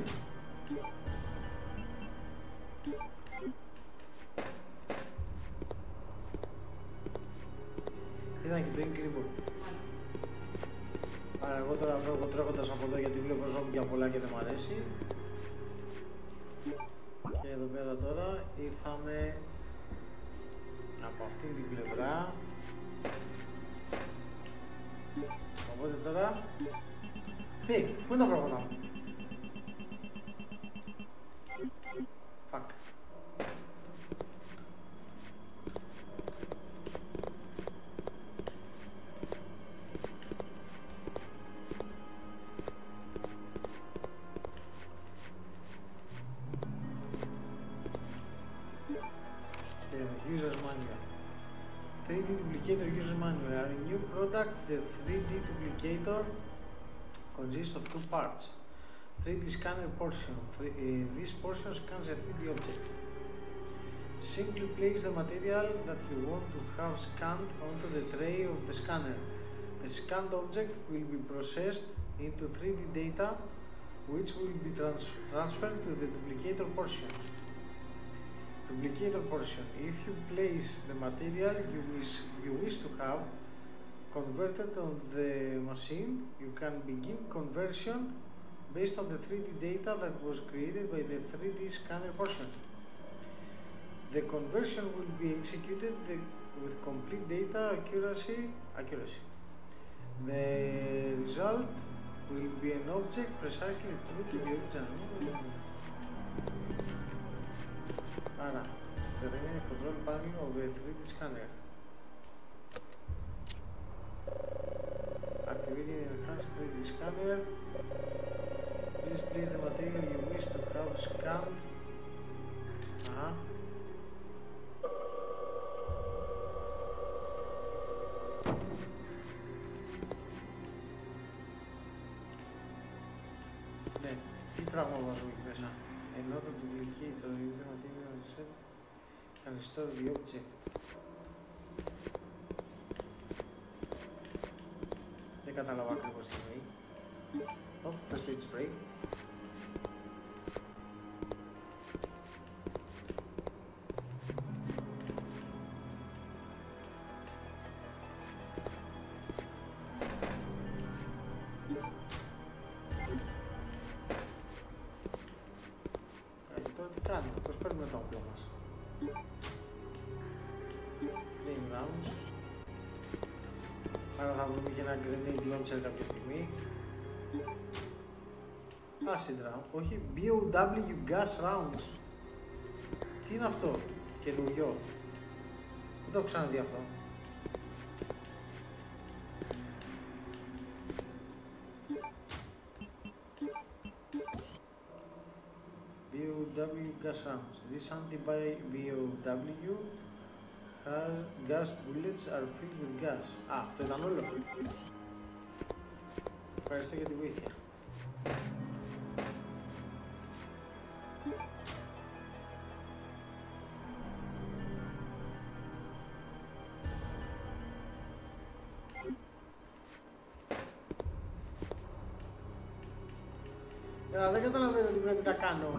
S1: Ήταν και το Incredible. Άρα εγώ τώρα φεύγω τρέχοντας από εδώ γιατί βλέπω ζόμπια πολλά και δεν μου αρέσει. Και εδώ πέρα τώρα ήρθαμε από αυτήν την πλευρά. Οπότε τώρα... Τι, πού είναι τα πράγματα μου? Fuck. User's Manual. three D Duplicator User Manual. Our new product, the three D Duplicator, consists of two parts. three D scanner portion. Three, uh, this portion scans a three D object. Simply place the material that you want to have scanned onto the tray of the scanner. The scanned object will be processed into three D data, which will be trans transferred to the duplicator portion. Duplicator portion. If you place the material you wish, you wish to have converted on the machine, you can begin conversion based on the three D data that was created by the three D scanner portion. The conversion will be executed the, with complete data accuracy. accuracy. The result will be an object precisely true to the original. Άρα, το είναι control panel of a three D scanner. Activating the enhanced three D scanner. Please place the material you wish to have scanned. Ah. Ναι, τι πράγμα βάζω εκεί μέσα. Ενώ το duplicate το user material set can store the object. Δεν κατάλαβα ακριβώς τι λέει. Oh, first aid spray. Πώς παίρνουμε το όπλο μας. Flame rounds. Άρα θα βρούμε και ένα grenade launcher κάποια στιγμή. Acid round. Όχι, μπι ο ντάμπλιου gas rounds. Τι είναι αυτό, καινούριο. Δεν το έχω ξαναδεί αυτό. μπι ο ντάμπλιου gas rounds. This anti-μπι ο ντάμπλιου has gas bullets are filled with gas. Α, αυτό ήταν όλο. Ευχαριστώ για τη βοήθεια. Ε, δεν καταλαβαίνω τι πρέπει να κάνω.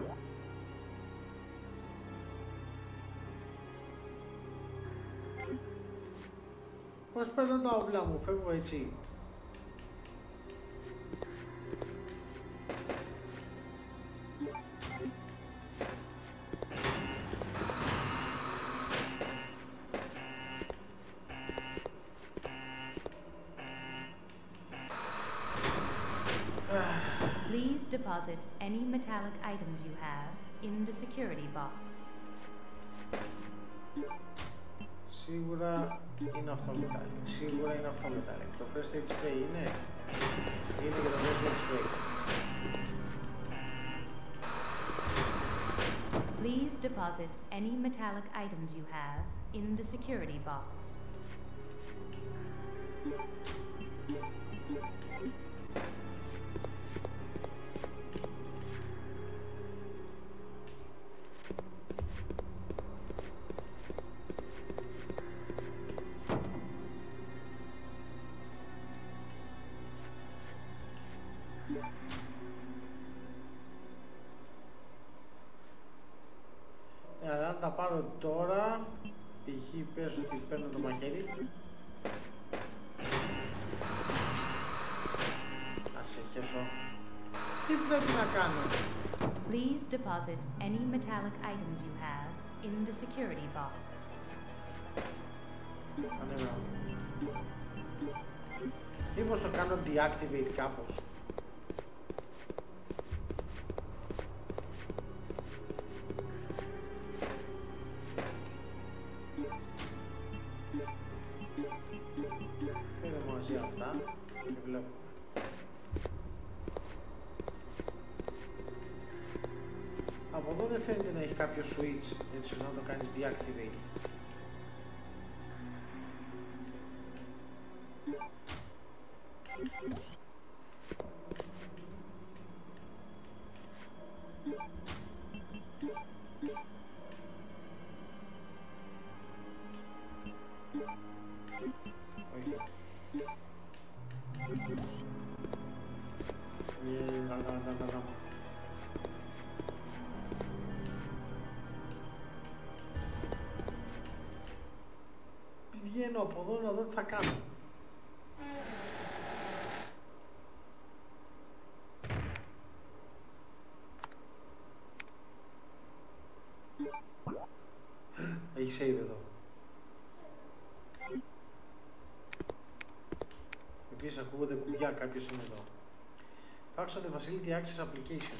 S1: Πώς παίρνω τα όπλα μου, φεύγω έτσι.
S8: Please deposit any metallic items you have in the security box.
S1: Σίγουρα είναι αυτό metallic. Σίγουρα είναι αυτό metallic. Το first aid spray είναι. Είναι και το first aid spray.
S8: Please deposit any metallic items you have in the security box.
S1: Αλλά αν τα πάρω τώρα, π.χ. πες ότι παίρνω το μαχαίρι. Ας σε χέσω. Τι πρέπει να κάνω?
S8: Please deposit any metallic items you have in the security box.
S1: Ανέβα. Μήπως το κάνω deactivate κάπως. Φέρε μαζί αυτά και βλέπω. Από εδώ δεν φαίνεται να έχει κάποιο switch έτσι ώστε να το κάνεις deactivate. Όχι. Ε, γα, γα, γα, γα, γα. Πηγαίνω από εδώ να δω τι θα κάνω. Έχει save εδώ. Επίσης ακούγονται κουμπιά, κάποιος είναι εδώ. Facts of the Facility Access Application.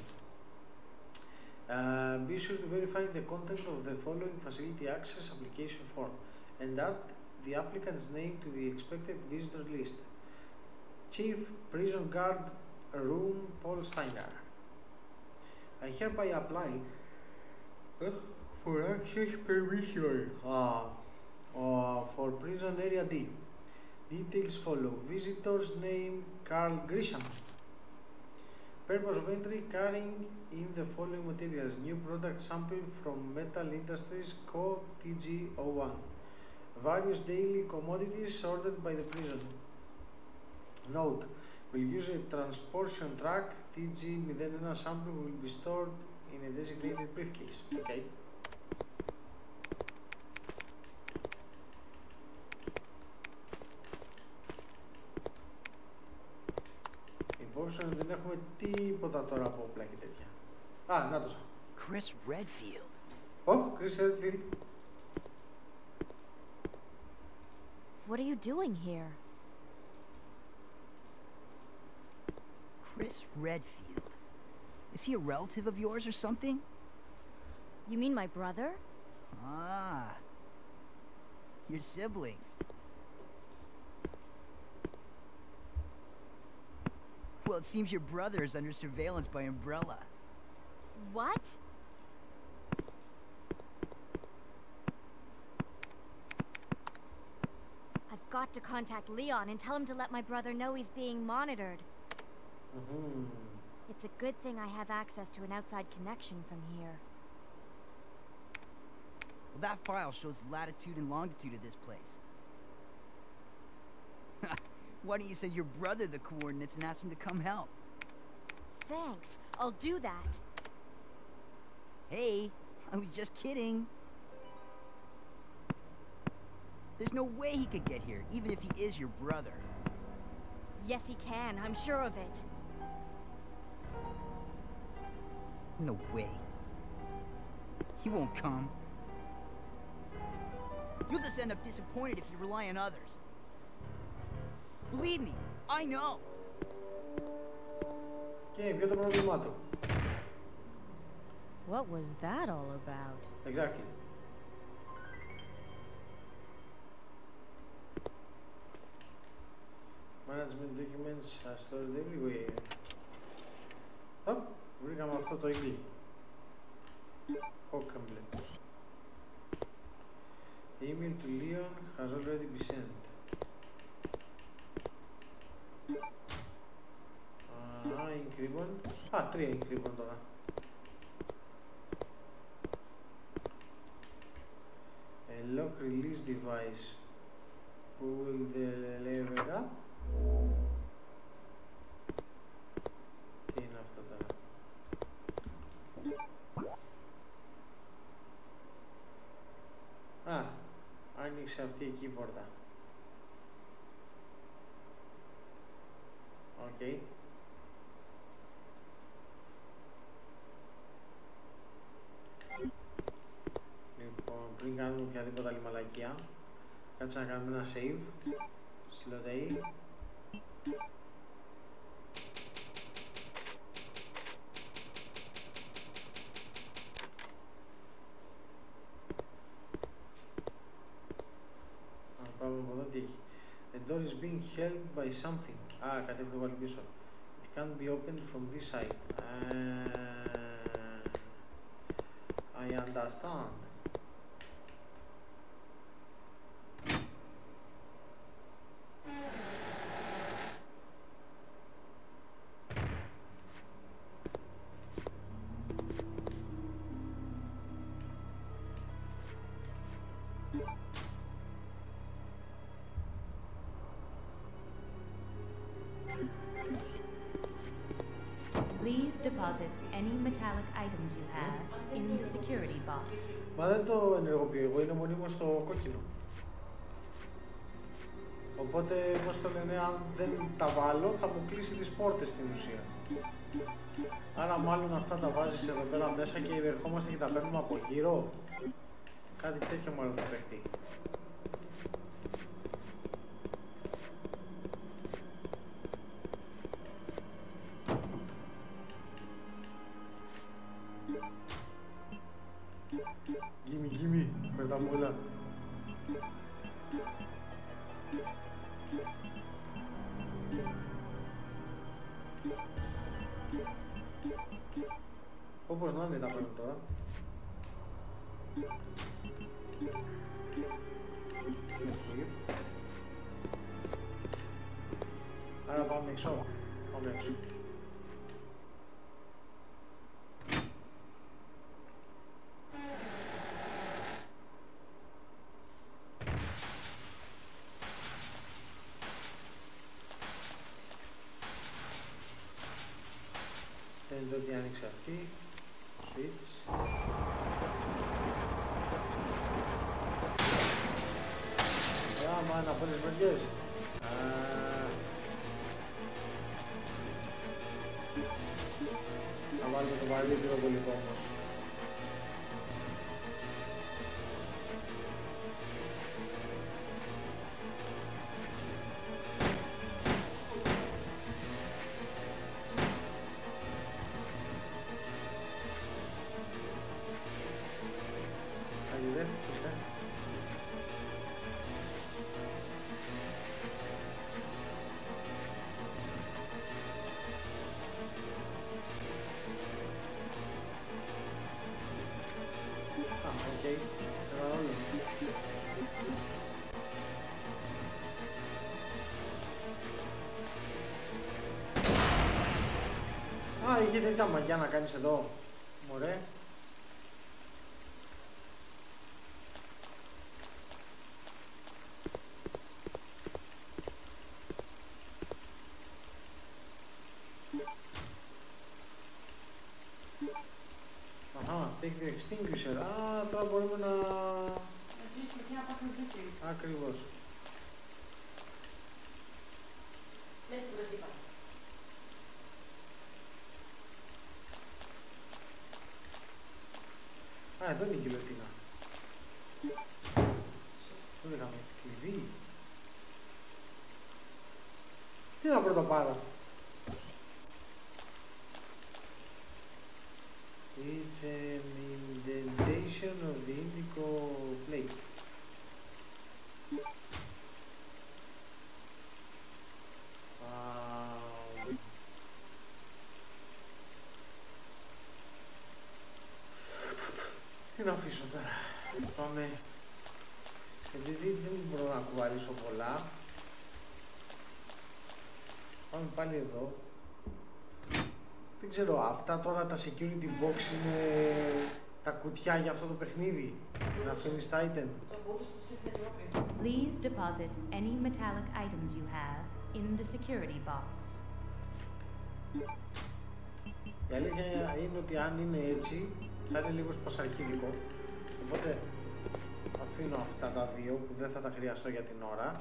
S1: Uh, be sure to verify the content of the following Facility Access Application form and add the applicant's name to the expected visitor list. Chief Prison Guard Room Paul Steiner. I hereby apply uh, for access permission uh, uh, for Prison Area D. Details follow. Visitor's name Carl Grisham. Purpose of entry: carrying in the following materials. New product sample from Metal Industries Co. T G zero one. Various daily commodities ordered by the prison. Note: will use a transportation truck. T G zero one sample will be stored in a designated briefcase. Okay. Υπόψη ότι δεν έχουμε τίποτα τώρα από όπλα και τέτοια. Α, να το σαν.
S7: Chris Redfield.
S1: Oh, Chris Redfield.
S6: What are you doing here?
S7: Chris Redfield. Is he a relative of yours or something?
S6: You mean my brother?
S7: Ah. Your siblings. Well, it seems your brother is under surveillance by Umbrella.
S6: What? I've got to contact Leon and tell him to let my brother know he's being monitored.
S1: Mm-hmm.
S6: It's a good thing I have access to an outside connection from here.
S7: Well, that file shows the latitude and longitude of this place. Why don't you send your brother the coordinates and ask him to come help?
S6: Thanks. I'll do that.
S7: Hey, I was just kidding. There's no way he could get here, even if he is your brother.
S6: Yes, he can. I'm sure of it.
S7: No way. He won't come. You'll just end up disappointed if you rely on others. Believe me, I know.
S1: Και ποιο το πρόβλημά του?
S6: What was that all about?
S1: Exactly. Management documents are stored everywhere. Οπ, βρήκαμε αυτό το email. Hockenble. The email to Leon has already been sent. Α, ink ribbon. Α, τρία ink ribbon τώρα. A lock release device. Pull the lever up. Τι είναι αυτό τώρα? Α, άνοιξε αυτή εκεί η πόρτα. Οκ. Okay. Λοιπόν, πριν κάνουμε οποιαδήποτε άλλη μαλακία, κάτσε να κάνουμε ένα save. Slot A. Πάμε από εδώ τι έχει. The door is being held by something. Α, κάτι έχω βάλει πίσω. It can't be opened from this side. Uh, I understand.
S8: deposit any metallic items you have in the security box.
S1: Μα δεν το ενεργοποιώ εγώ, είναι μονίμως στο κόκκινο. Οπότε, πώς το λένε, αν δεν τα βάλω, θα μου κλείσει τις πόρτες στην ουσία. Άρα μάλλον αυτά τα βάζεις εδώ πέρα μέσα και ερχόμαστε και τα παίρνουμε από γύρω. Κάτι τέτοιο μάλλον θα παιχτεί. Gimme, gimme, φέρ' τα μου όλα. Όπως να είναι τα παίρνω τώρα. Άρα πάμε έξω. Πάμε έξω. Φαίνεται ότι άνοιξε αυτή. Switch. Άμα να πόνες μεριές. Θα βάλουμε το βαρύτερο πολικό όμως. Α, είχε τέτοια μαγιά να κάνεις εδώ. Ωραία. Αχα, take the extinguisher. Α, τώρα μπορούμε να... Ακριβώς. Α, εδώ είναι η κιλοτίνα. Πού λέγαμε, κλειδί. Τι να πρώτα πάρω. It's an indentation of the indigo plate. Τι να αφήσω τώρα. Πάμε. Επειδή δεν μπορώ να κουβαλήσω πολλά. Πάμε πάλι εδώ. Δεν ξέρω, αυτά τώρα τα security box είναι τα κουτιά για αυτό το παιχνίδι. Να αφήνεις τα item.
S8: Please deposit any metallic items you have in the security box.
S1: Η αλήθεια είναι ότι αν είναι έτσι, θα είναι λίγο σπασαρχίδικο. Οπότε αφήνω αυτά τα δύο που δεν θα τα χρειαστώ για την ώρα.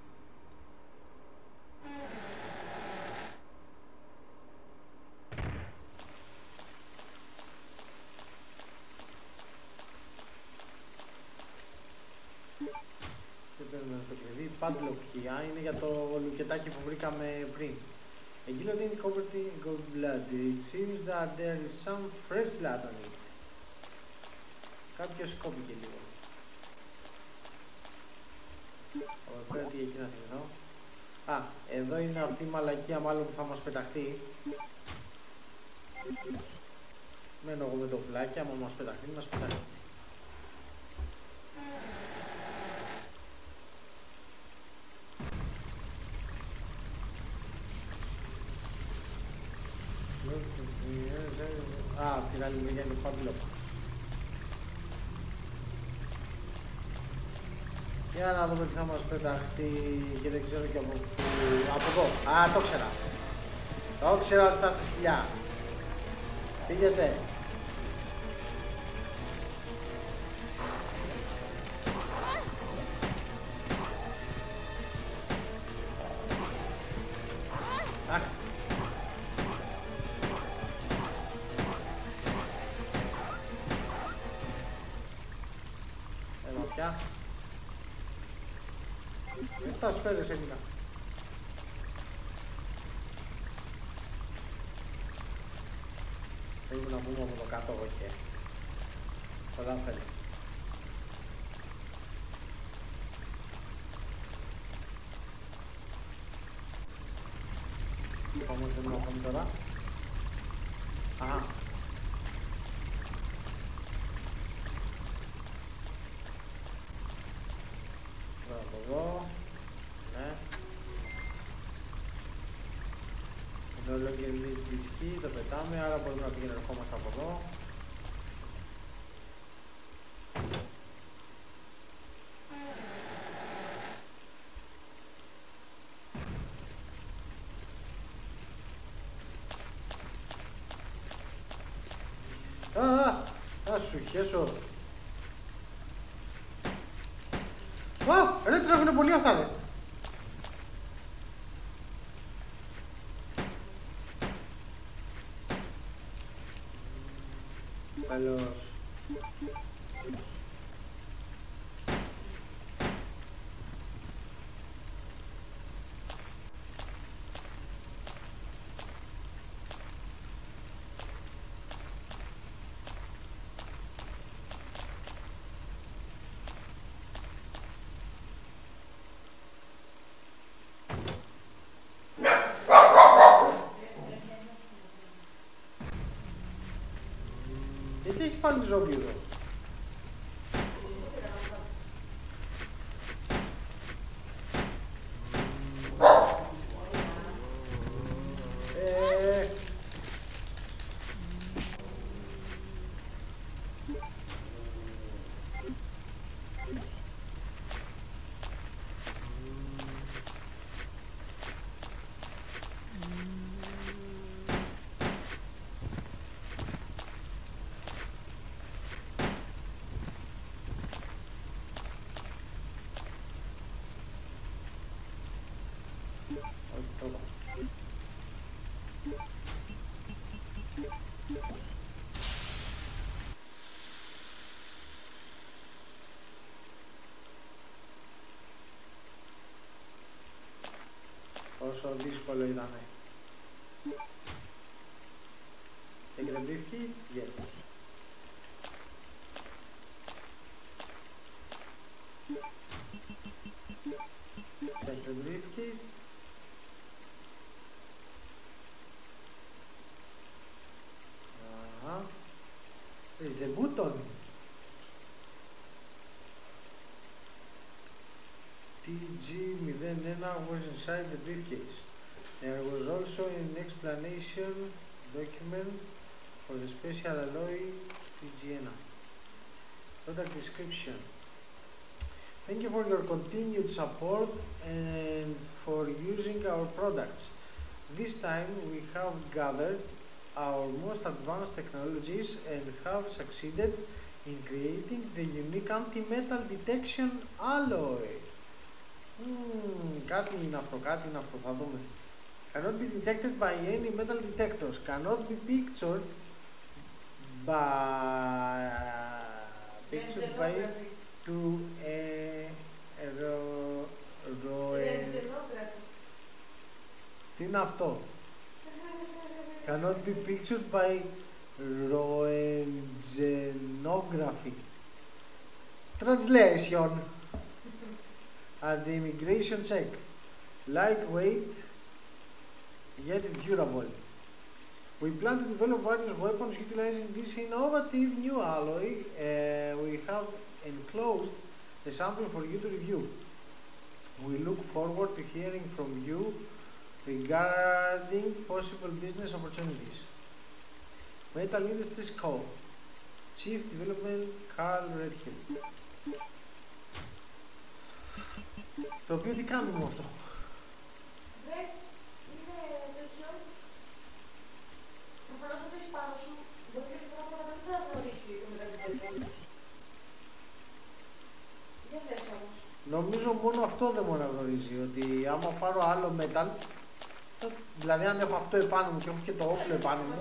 S1: Και παίρνουμε το κλειδί. Padlock key είναι για το λουκετάκι που βρήκαμε πριν. A guillotine covered in gold blood. It seems that there is some fresh blood on it. Κάποιος κόπηκε λίγο. Εδώ πέρα τι έχει να θυμηθώ. Α, εδώ είναι αυτή η μαλακία μάλλον που θα μας πεταχτεί. Μένω εγώ με το πλάκι, άμα μας πεταχτεί, μας πεταχτεί. Α, απ' την άλλη μεριά είναι Padlock. Για να δούμε τι θα μας πεταχτεί και δεν ξέρω και από πού. Από εδώ. Α, το ξέρα. Το ξέρα ότι θα στη σκυλιά. Φύγετε. Αχ. Έλα πια. Δεν θα σφαίρες έγινα. Θέλουμε να μπούμε από το κάτω, όχι. Πολλά θέλει. Πάμε θέλουμε να πάμε τώρα. Αχα. Τώρα από εδώ. Ναι. Εδώ λέω και λίγο δισκή, το πετάμε, άρα μπορούμε να πηγαίνουμε ερχόμαστε από εδώ. Α, α, σου χέσω. Α, ρε τρέχουνε πολύ αυτά, ρε. Καλώς. Γιατί έχει πάλι ζόμπι εδώ. Ε... Πόσο δύσκολο ήταν. Take the briefcase? Yes. Check the briefcase. Uh-huh. There's a button. T G one was inside the briefcase. There was also an explanation document for the special alloy T G one. Product description. Thank you for your continued support and for using our products. This time we have gathered our most advanced technologies and have succeeded in creating the unique anti-metal detection alloy. Mm, κάτι είναι αυτό, κάτι είναι αυτό, θα δούμε. Cannot be detected by any metal detectors. Cannot be pictured by pictured by to a ro, ro, τι είναι αυτό? Cannot be pictured by Roentgenography. Translation. At the immigration check. Lightweight yet durable. We plan to develop various weapons utilizing this innovative new alloy. Uh, we have enclosed a sample for you to review. We look forward to hearing from you regarding possible business opportunities. Metal Industries Co. Chief Development Carl Redhill. Το οποίο τι κάνουμε με αυτό?
S2: Βρε, είναι τέτοιο. Προφανώς θα το είσαι πάνω σου.
S1: Νομίζω μόνο αυτό δεν μου αναγνωρίζει, ότι άμα πάρω άλλο metal, το, δηλαδή αν έχω αυτό επάνω μου και έχω και το όπλο επάνω μου,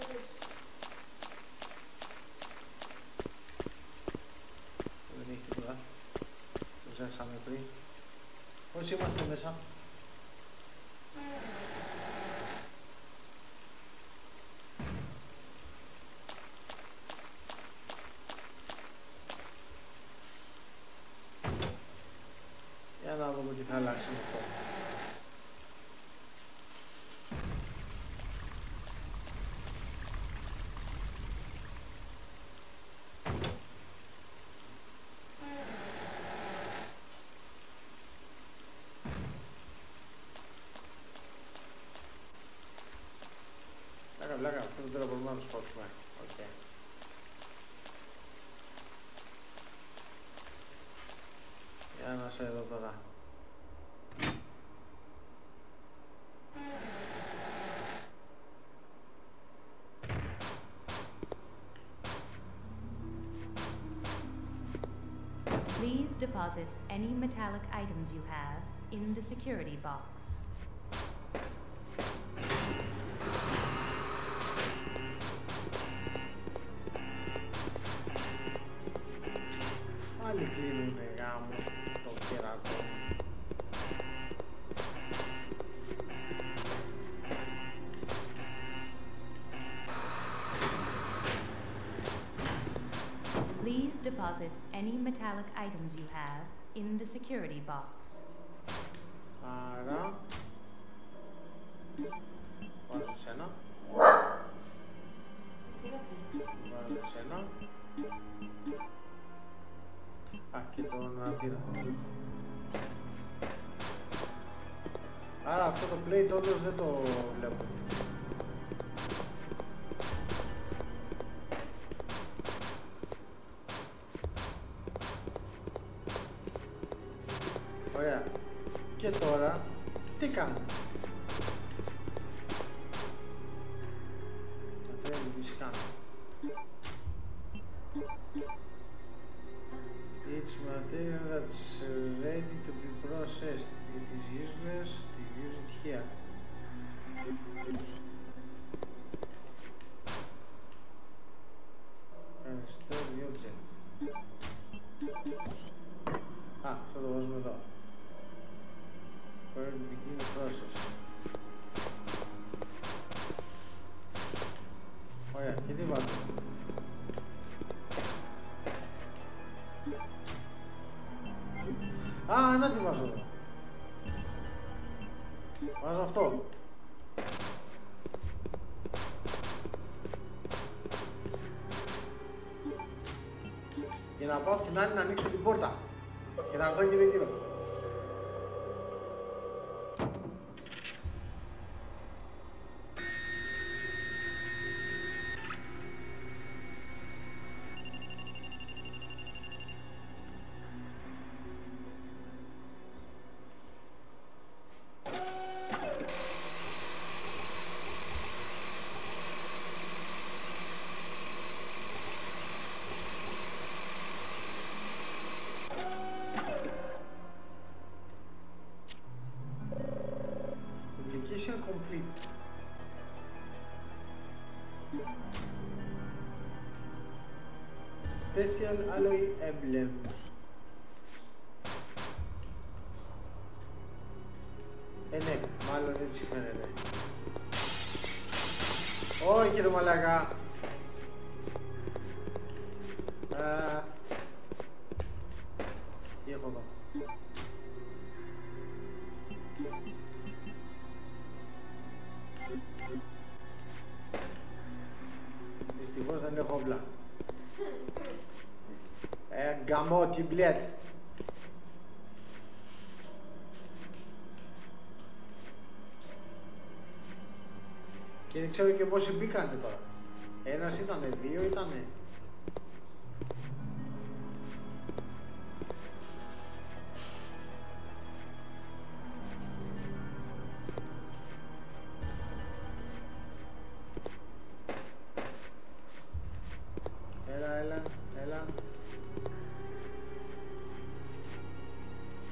S1: δεν έχει τίποτα, το ψάξαμε πριν. Πώς είμαστε μέσα? Για να δούμε τι θα αλλάξει με αυτό. Πλάκα, πλάκα, αυτό δεν τώρα μπορούμε να το σπρώξουμε. Okay. Για να σε δω τώρα.
S8: Please deposit any metallic items you have in the security box.
S1: Πάλι κλείνουνε γάμο το κερατό.
S8: Please deposit any metallic items you have in the security box.
S1: Άρα βάζω σένα. Βάζω σένα. Α, και τον αντίρα. Άρα αυτό το plate όντως δεν το βλέπω. Ωραία. Και τώρα τι κάνω? Πατρέλει φυσικά. Each material that's ready to be processed. It is useless to use it here. Can store the object. Α, αυτό το βάζουμε εδώ. Where to begin the process. Ωραία, και τι βάζουμε? Α, να τι βάζω εδώ. Βάζω αυτό. Για να πάω από την άλλη να ανοίξω την πόρτα. Και θα έρθω γύρω γύρω. Complete. Special alloy emblem. Ε, ναι, μάλλον έτσι φαίνεται. Όχι ρε μαλάκα. Α, τι έχω εδώ? Δυστυχώς δεν έχω όπλα. Ε, γκαμό, τι μπλέτ. Και δεν ξέρω και πόσοι μπήκανε τώρα. Ένας ήτανε, δύο ήτανε. Έλα, έλα, έλα.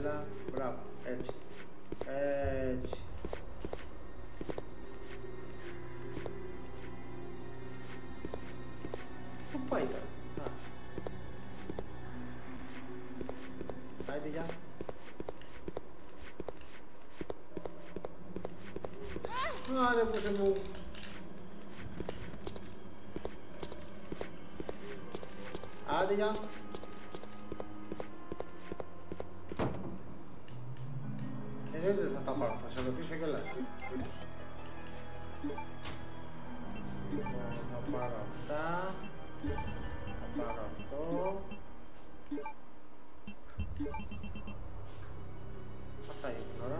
S1: Έλα, μπράβο, έτσι. Έτσι. Πού πάει τώρα? Α. Άιντε, γεια. Άρε, πούσε μου. Άντε, γεια. Εννοείται δεν θα τα πάρω, θα σε ρωτήσω κιόλας. Θα πάρω αυτά. Θα πάρω αυτό. Αυτά είναι τώρα.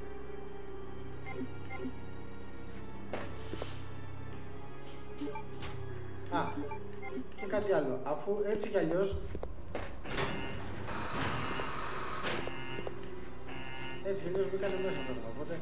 S1: Α, και κάτι άλλο, αφού έτσι κι αλλιώς έτσι κι αλλιώς μπήκανε μέσα τώρα, οπότε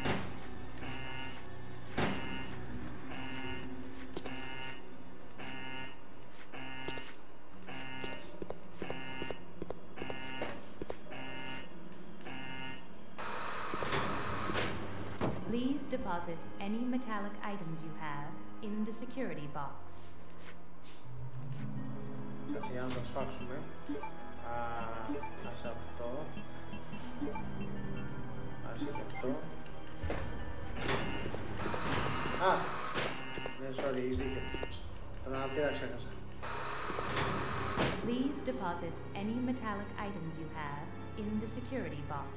S8: Please deposit any metallic items you have in the security box.
S1: κάτσε για να τα σφάξουμε. Α, ας αυτό. Ας και αυτό. Α! Ναι, sorry, έχεις δίκιο. Τον αναπτήρα ξέχασα.
S8: Please deposit any metallic items you have in the security box.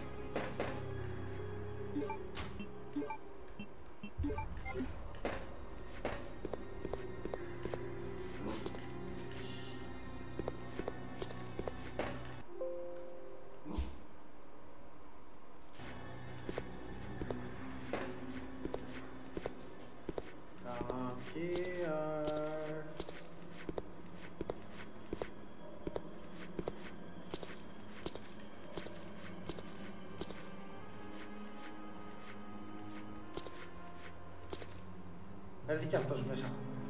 S8: Έρθει και αυτός μέσα.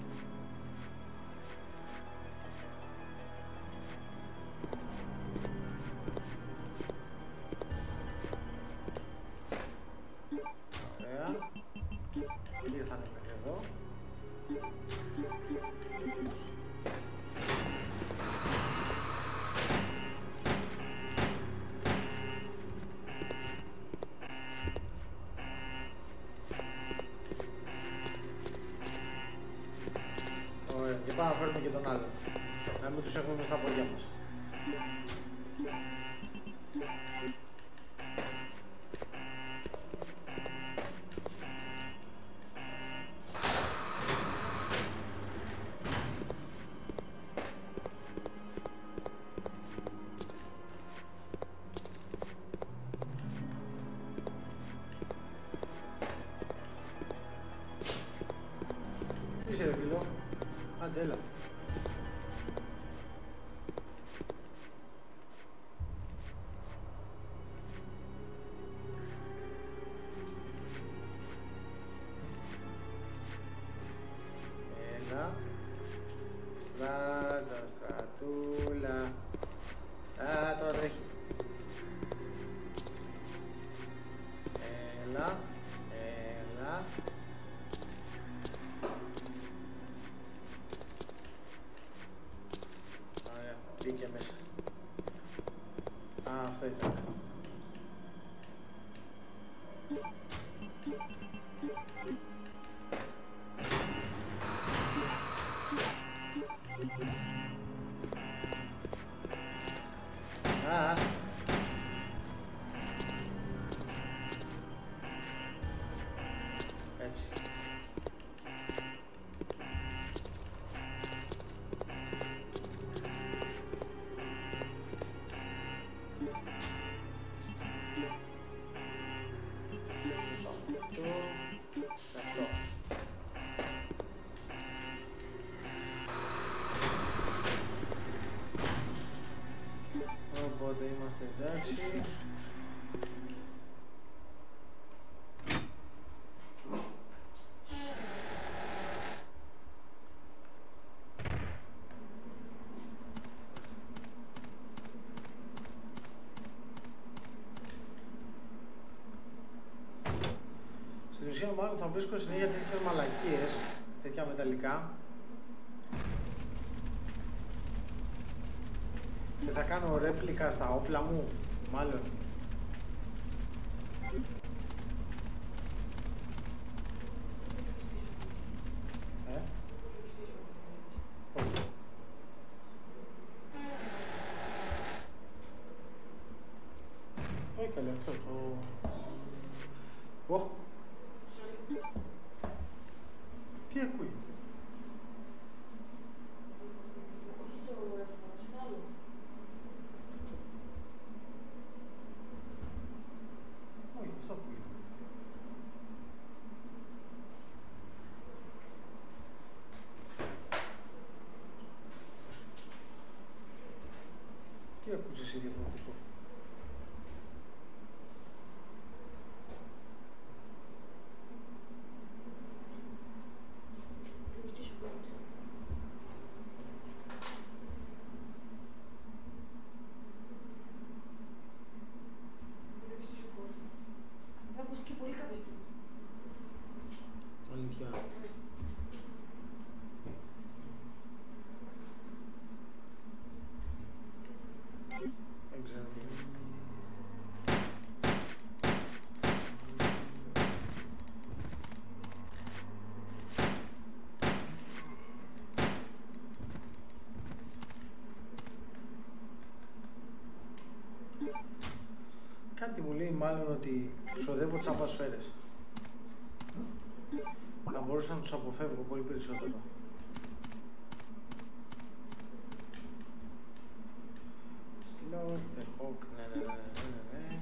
S8: Ωραία. Ήρθανε μέχρι εδώ. Και πάμε να φέρουμε και τον άλλον. Να μην τους έχουμε μες στα πόδια μας. Είσαι ρε φίλο. Άντε, έλα. Έλα. Στράτα, στρατούλα. Α, τώρα τρέχει. Έλα. Έλα. Μπήκε μέσα. Α, αυτό ήθελα. Α, έτσι. Οπότε είμαστε εντάξει.
S1: μάλλον θα βρίσκω συνέχεια τέτοιες μαλακίες, τέτοια μεταλλικά. Και θα κάνω ρέπλικα στα όπλα μου, μάλλον. Ε? Όχι. Όχι καλή αυτό το... Ωχ. Τι ακούει?
S2: Όχι το ραδιόφωνο, είναι άλλο.
S1: Όχι, αυτό ακούει. Τι ακούς εσύ διαφορετικό? Αλήθεια. Δεν ξέρω. Κάτι μου λέει μάλλον ότι ξοδεύω τσάπα σφαίρες. Θα μπορούσα να τους αποφεύγω πολύ περισσότερο. Slow the hawk, ναι, ναι, ναι, ναι, ναι.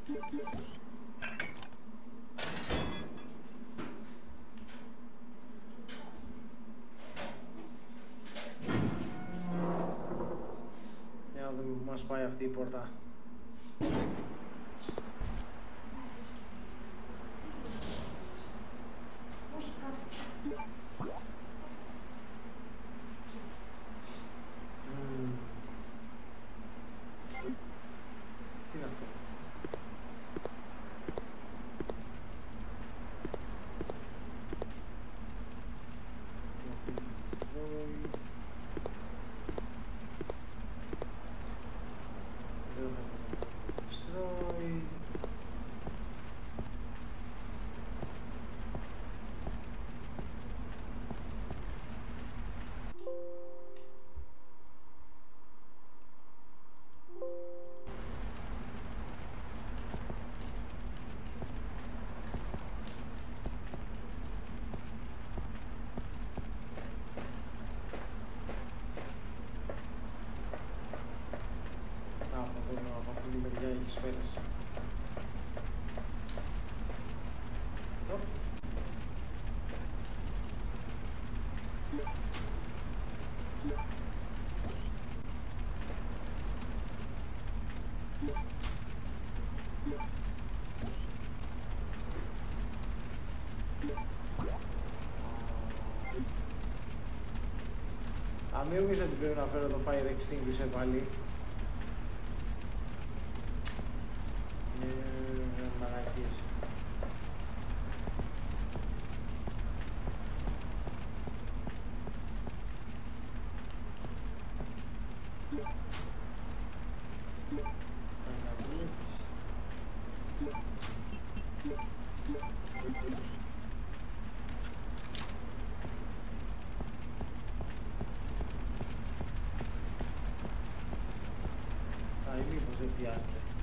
S1: Για να δούμε που μας πάει αυτή η πόρτα. Σφαίρες. Α, μην νομίζω ότι πρέπει να φέρω το fire extinguisher πάλι. Μαλακίες. Α, ή μήπως δεν χρειάζεται.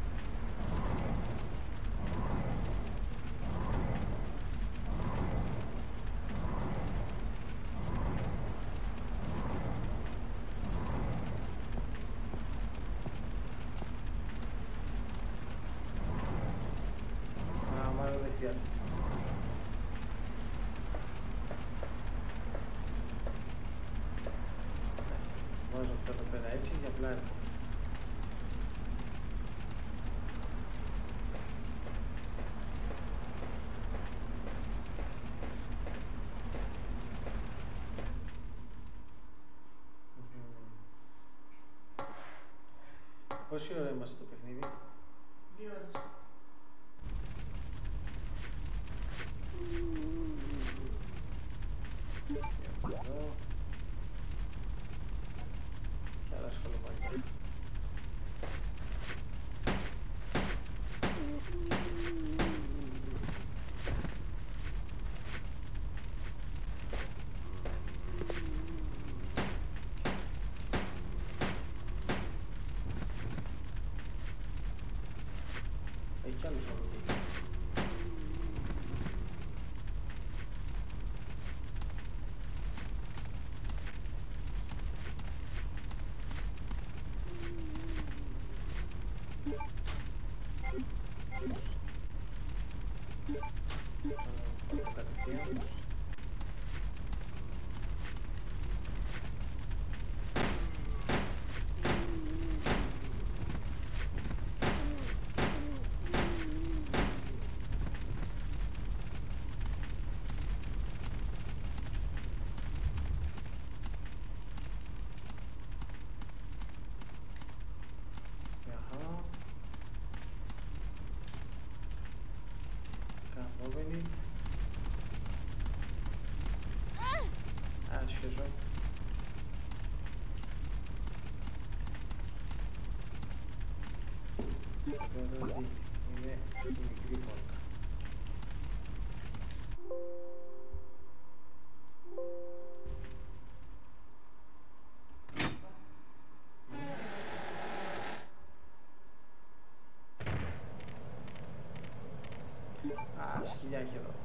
S1: Βάζω αυτά εδώ πέρα έτσι για πλάι. Πόση ώρα είμαστε στο παιχνίδι?
S2: Δύο ώρες.
S1: Έχει κι άλλους από εκεί. Σχέσω. Εδώ είναι η μικρή πόρτα. Α, σκυλιά έχει εδώ.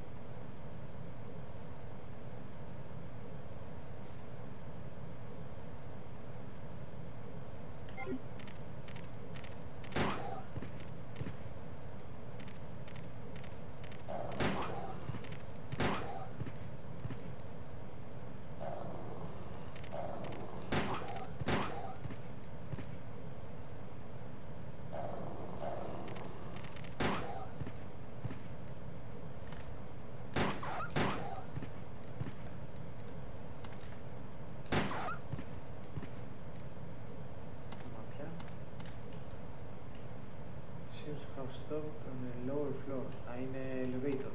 S1: Stop on a lower floor. Α, είναι elevator.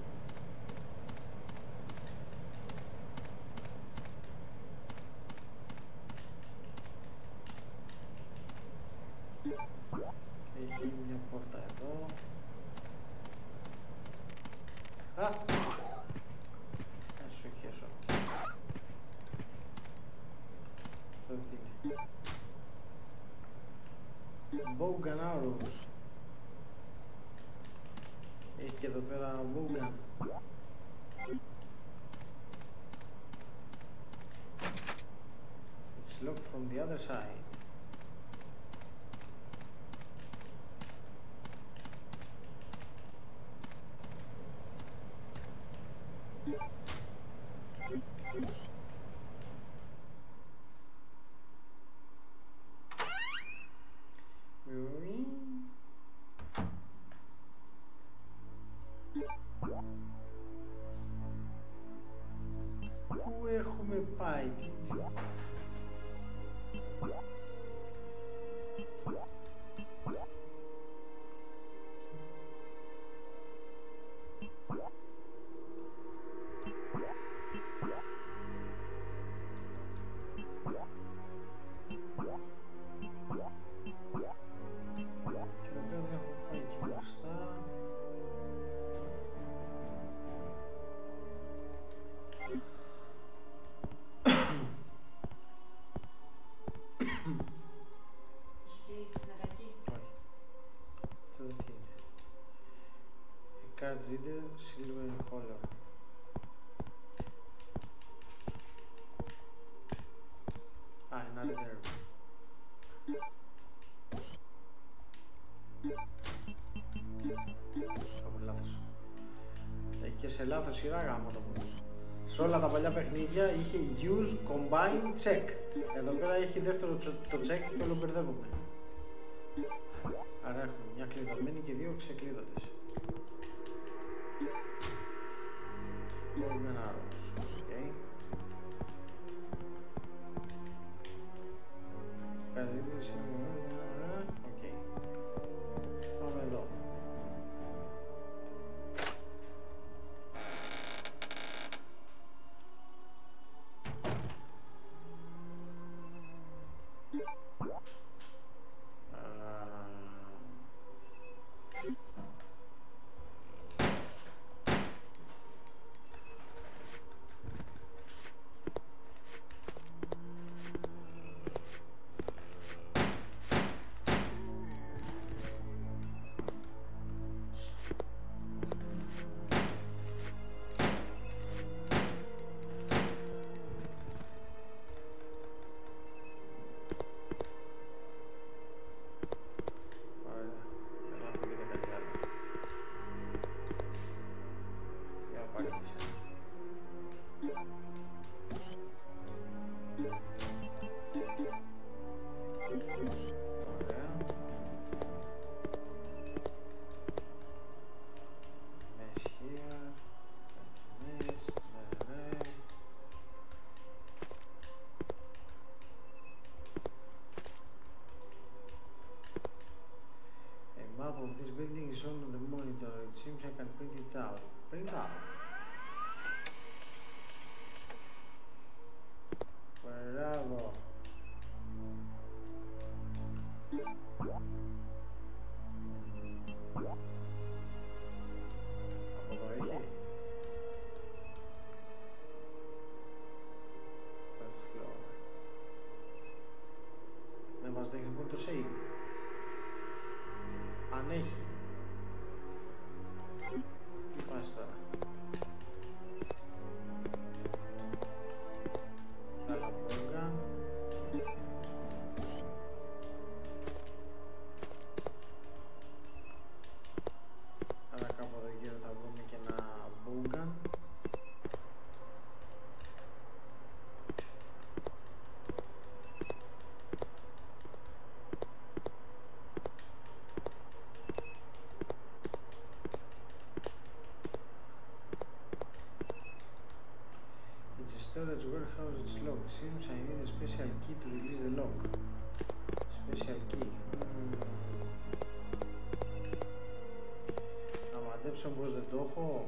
S1: Έχει μια πόρτα εδώ. Α! Να σου χέσω. Αυτό τι είναι. Bow and arrows. Έχει και εδώ πέρα Bogan. It's locked from the other side. Πού έχουμε πάει, τι... Card reader, silver hollow. Ah, another nerve. Έχουμε λάθος. Έχει και σε λάθος σειρά γάμο το πούμε. Σε όλα τα παλιά παιχνίδια είχε use, combine, check. Εδώ πέρα έχει δεύτερο το check και όλο μπερδεύουμε. Άρα έχουμε μια κλειδωμένη και δύο ξεκλείδωτες. Golden arrows, okay. Καλύτερη σημεία, okay. Πάμε εδώ. τεχνικό είναι το save. Αν έχει. Τι πας τώρα. Κι άλλα μπόγκα. Άρα κάπου εδώ γύρω θα βρούμε και ένα μπόγκα. Storage warehouse is locked. Seems I need a special key to release the lock. Special key. Mm. Να μαντέψω πως δεν το έχω.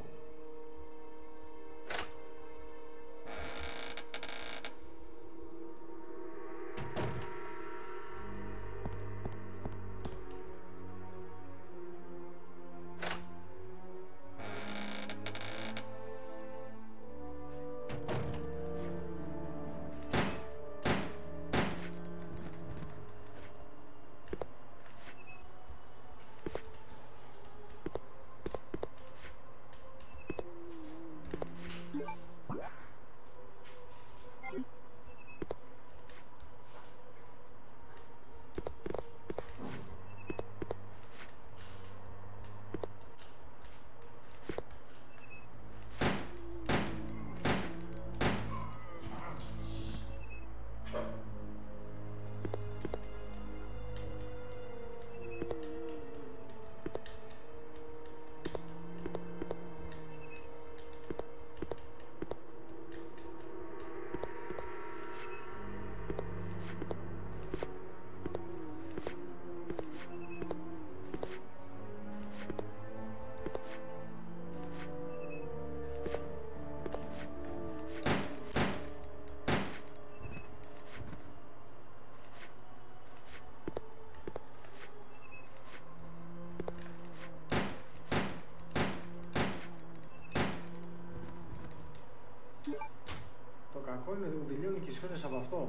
S1: Κακό είναι ότι μου τελειώνουν και οι σφαίρες από αυτό.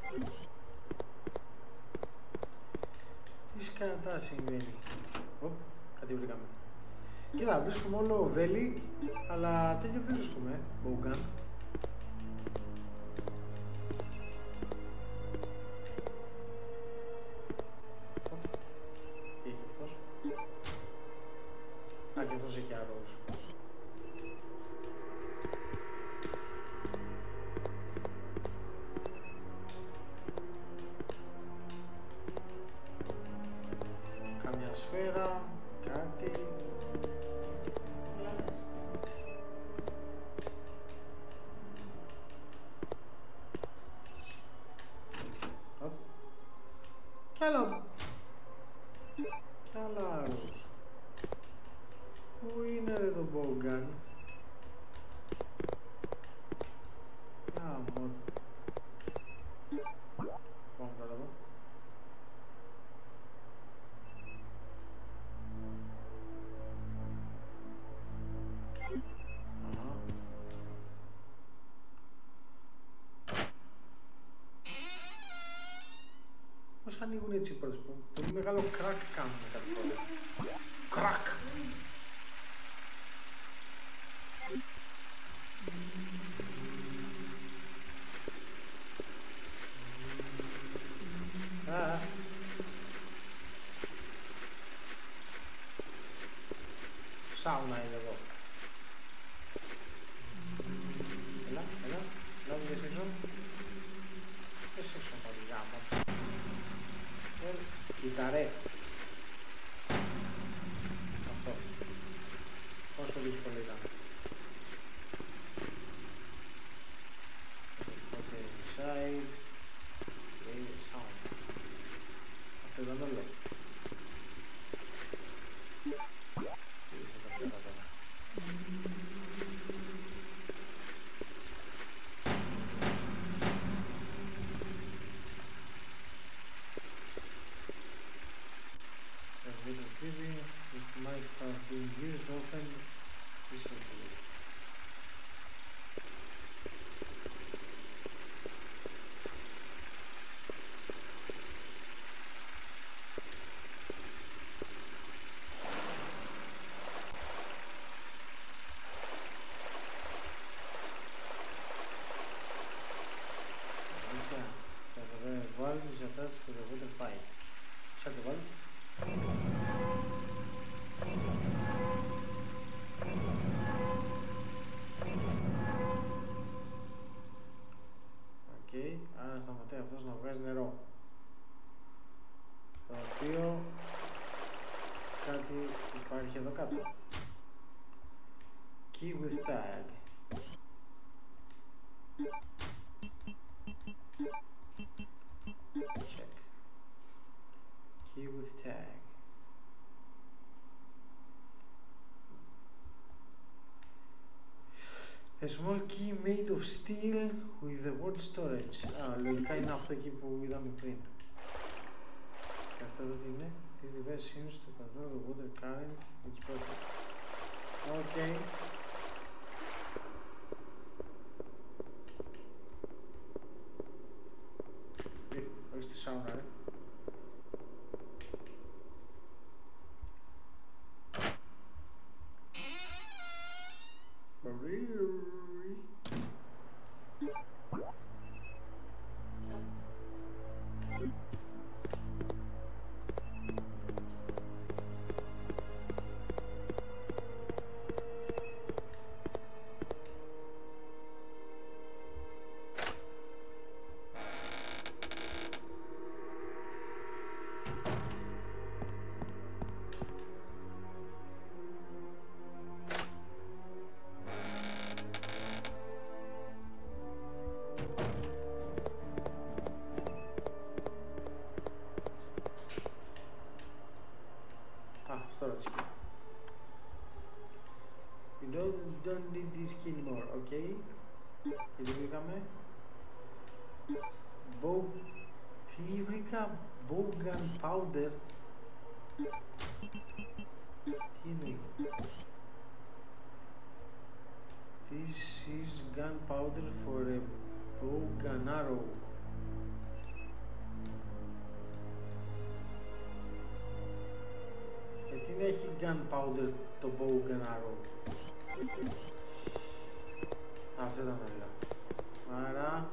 S1: Τι σκατά συμβαίνει. Οπ, κάτι βρήκαμε. Κοίτα, βρίσκουμε όλο βέλη, αλλά τέτοιο δεν βρίσκουμε. Bowgun. Τι έχει αυτός. Α, και αυτός έχει arrows. Σφαίρα, κάτι. Κι άλλο. Κι άλλα άλλους. Πού είναι ρε το Bowgun. Άμμο. Πάμε τώρα εδώ. Πώς ανοίγουν έτσι οι πόρτες που πολύ μεγάλο κρακ κάνουν κάτι φορά. Κρακ! Α, σάουνα είναι εδώ. Έλα, έλα, έλα μου και έξω. Πες έξω πάλι γάμα. Κοίτα ρε. Αυτό. Πόσο δύσκολο ήταν. Okay, side. Okay, sound. Αυτό ήταν όλο. Τι είχε τα πέρα τώρα. It might have been used often recently. Θα το βάλω. Οκ, okay, άρα σταματάει αυτός να βγάζει νερό. Το οποίο κάτι υπάρχει εδώ κάτω. Key with tag. Check. Key with tag. A small key made of steel with the word storage. Α, λογικά είναι αυτό εκεί που είδαμε πριν. Και αυτό εδώ τι είναι? This device seems to control the water current. It's perfect. Okay. Ε, όχι στη σάουνα, ρε. We don't, don't need this key anymore, okay? Και τι βρήκαμε? Bow... Τι βρήκα? Bowgun powder. Τι είναι? This is gunpowder for a bowgun arrow. Γιατί να έχει gunpowder το bowgun arrow? Αυτό ήταν όλα. Άρα...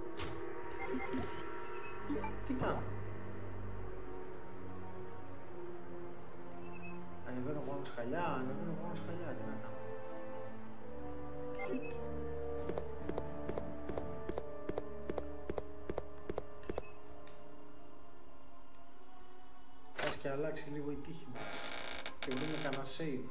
S1: Τι κάνω? Ανεβαίνω πάνω σκαλιά, ανεβαίνω πάνω σκαλιά, τι να κάνω? Ας και αλλάξει λίγο η τύχη μας και βρούμε κανένα save.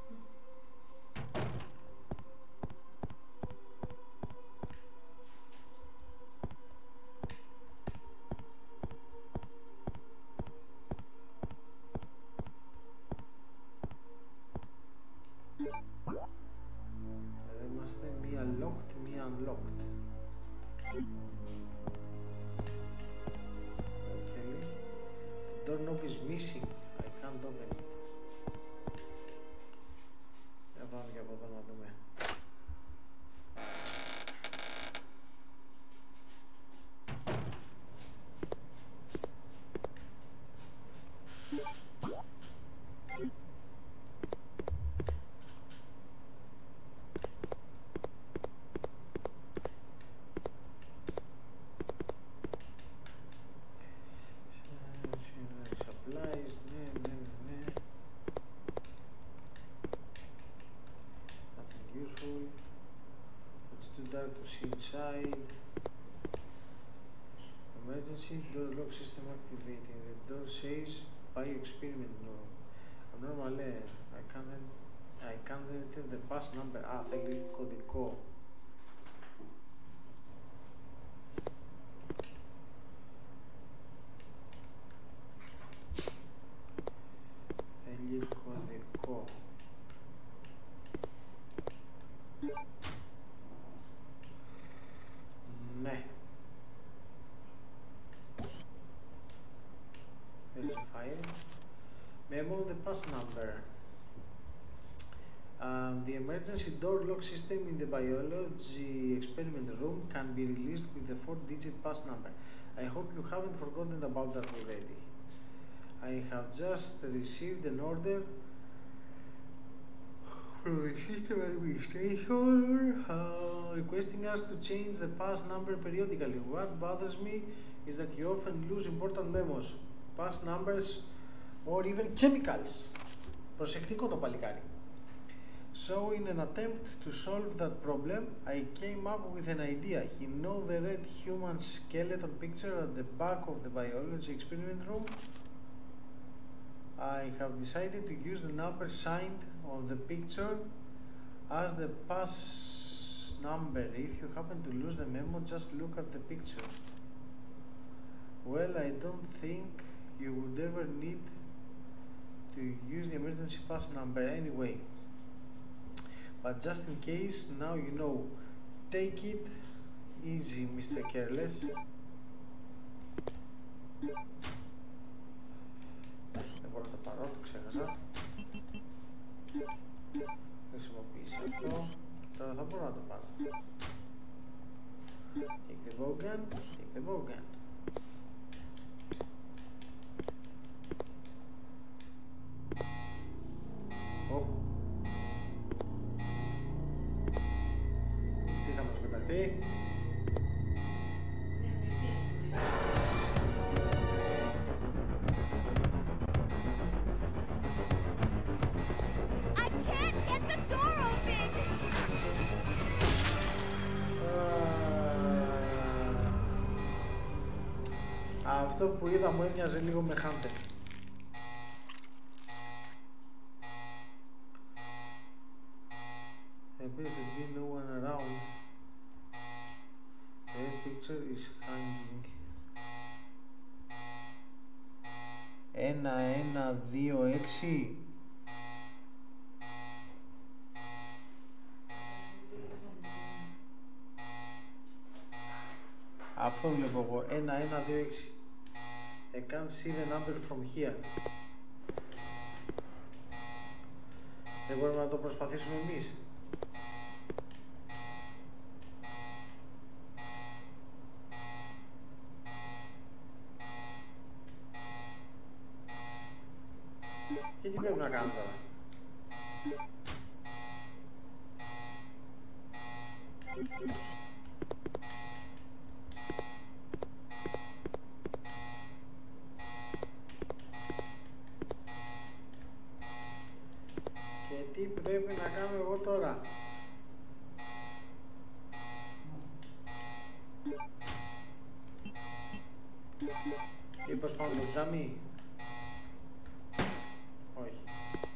S1: To see inside. Emergency door lock system activating. The door says by experiment no. Abnormal. I can't I can't enter the pass number. Ah, θέλει κωδικό. Θέλει κωδικό. Ναι. There's a file. Memo the pass number. Um, the emergency door lock system in the biology experiment room can be released with the four-digit pass number. I hope you haven't forgotten about that already. I have just received an order from the system administrator uh, requesting us to change the pass number periodically. What bothers me is that you often lose important memos. past numbers or even chemicals. Προσεκτικό το παλικάρι. So in an attempt to solve that problem, I came up with an idea. You know the red human skeleton picture at the back of the biology experiment room? I have decided to use the number signed on the picture as the pass number. If you happen to lose the memo, just look at the picture. Well, I don't think you would ever need to use the emergency pass number anyway. But just in case, now you know. Take it easy, Mister Careless. Δεν μπορώ να το πάρω, το ξέχασα. Χρησιμοποιήσει αυτό. Τώρα θα μπορώ να το πάρω. Take the bowgun, take the bowgun. Oh. Τι θα μας μεταρθεί?
S6: I can't get the door open!
S1: Αυτό που είδα μου έμοιαζε λίγο με Hunter. There appears to be no one around. The picture is hanging. Ένα, ένα, δύο, έξι. Αυτό βλέπω εγώ. Ένα, ένα, δύο, έξι. I can't see the number from here. Δεν μπορούμε να το προσπαθήσουμε εμείς. Και τι πρέπει να κάνουμε τώρα? Και τι πρέπει να κάνω εγώ τώρα? Μήπως πάμε το τζάμι? Όχι.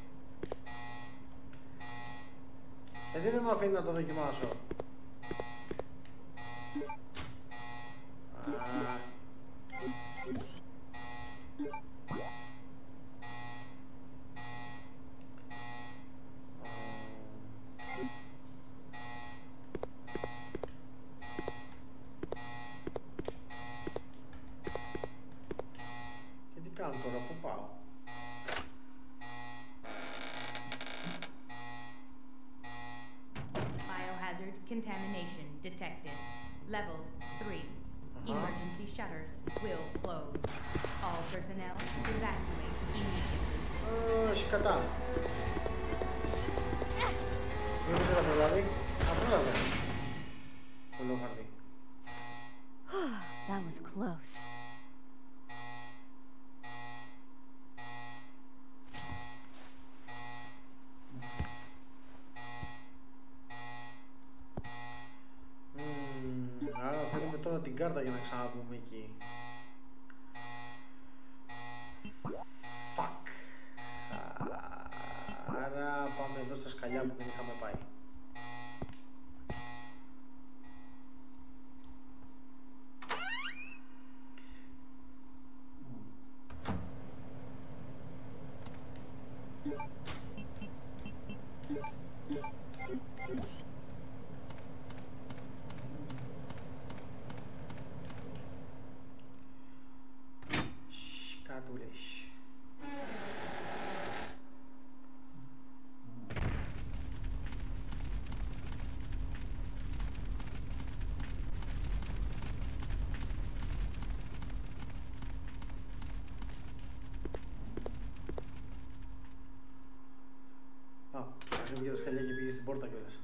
S1: Γιατί δεν μου αφήνει να το δοκιμάσω? Α. Και τι κάνω τώρα, πού πάω?
S8: Biohazard contamination detected. Level three.
S1: Uh-huh.
S8: Emergency shutters will close. All personnel evacuate immediately.
S1: Ε, σκατά. Μήπως δεν θα προλάβει? Α, προλάβει. Πολύ χαρτί.
S7: That was close.
S1: Μμμ, άρα θέλουμε τώρα την κάρτα για να ξαναμπούμε εκεί. Fuck. Άρα πάμε εδώ στα σκαλιά που δεν είχαμε πάει. Σκατούλες. Α, ανέβηκε τα σκαλιά και πήγε στην πόρτα κιόλας.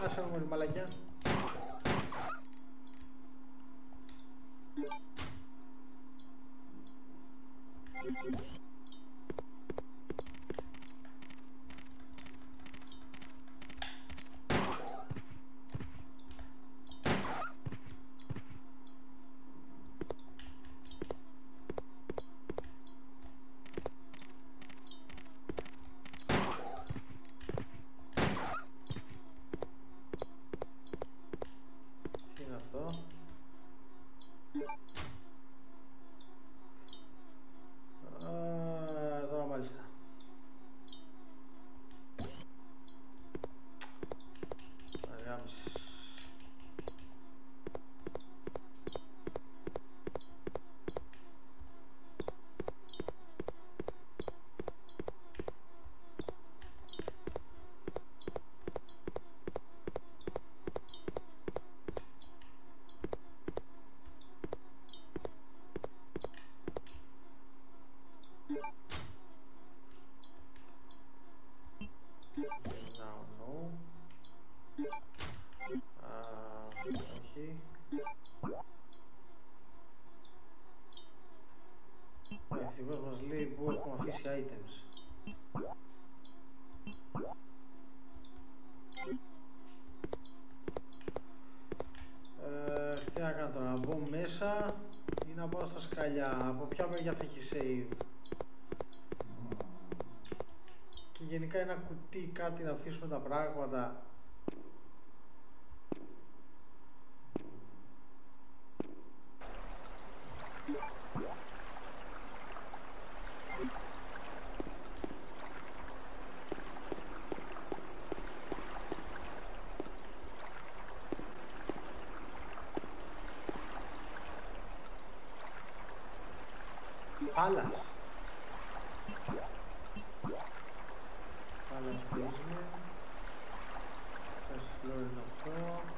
S1: Άσε να μωρή μαλακιά. Ευτυχώς μας λέει που έχουμε αφήσει items. Ε, τι να κάνω τώρα, να μπω μέσα ή να πάω στα σκαλιά, από ποια μεριά θα έχει save. Και γενικά ένα κουτί, κάτι να αφήσουμε τα πράγματα. Πάλας. Πάλας basement. First floor είναι αυτό.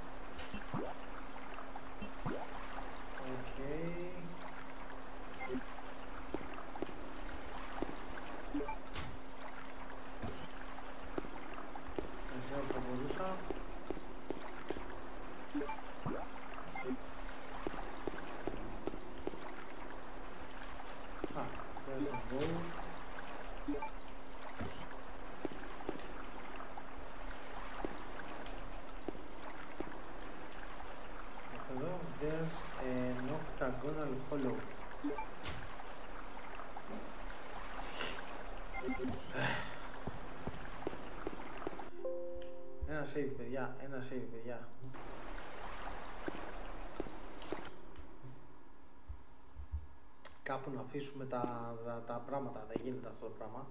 S1: Οκ. Δεν ξέρω που θα μπορούσα. There's an octagonal hollow. Ένα save, παιδιά, ένα save, παιδιά. Κάπου να αφήσουμε τα, τα, τα πράγματα, δεν γίνεται αυτό το πράγμα.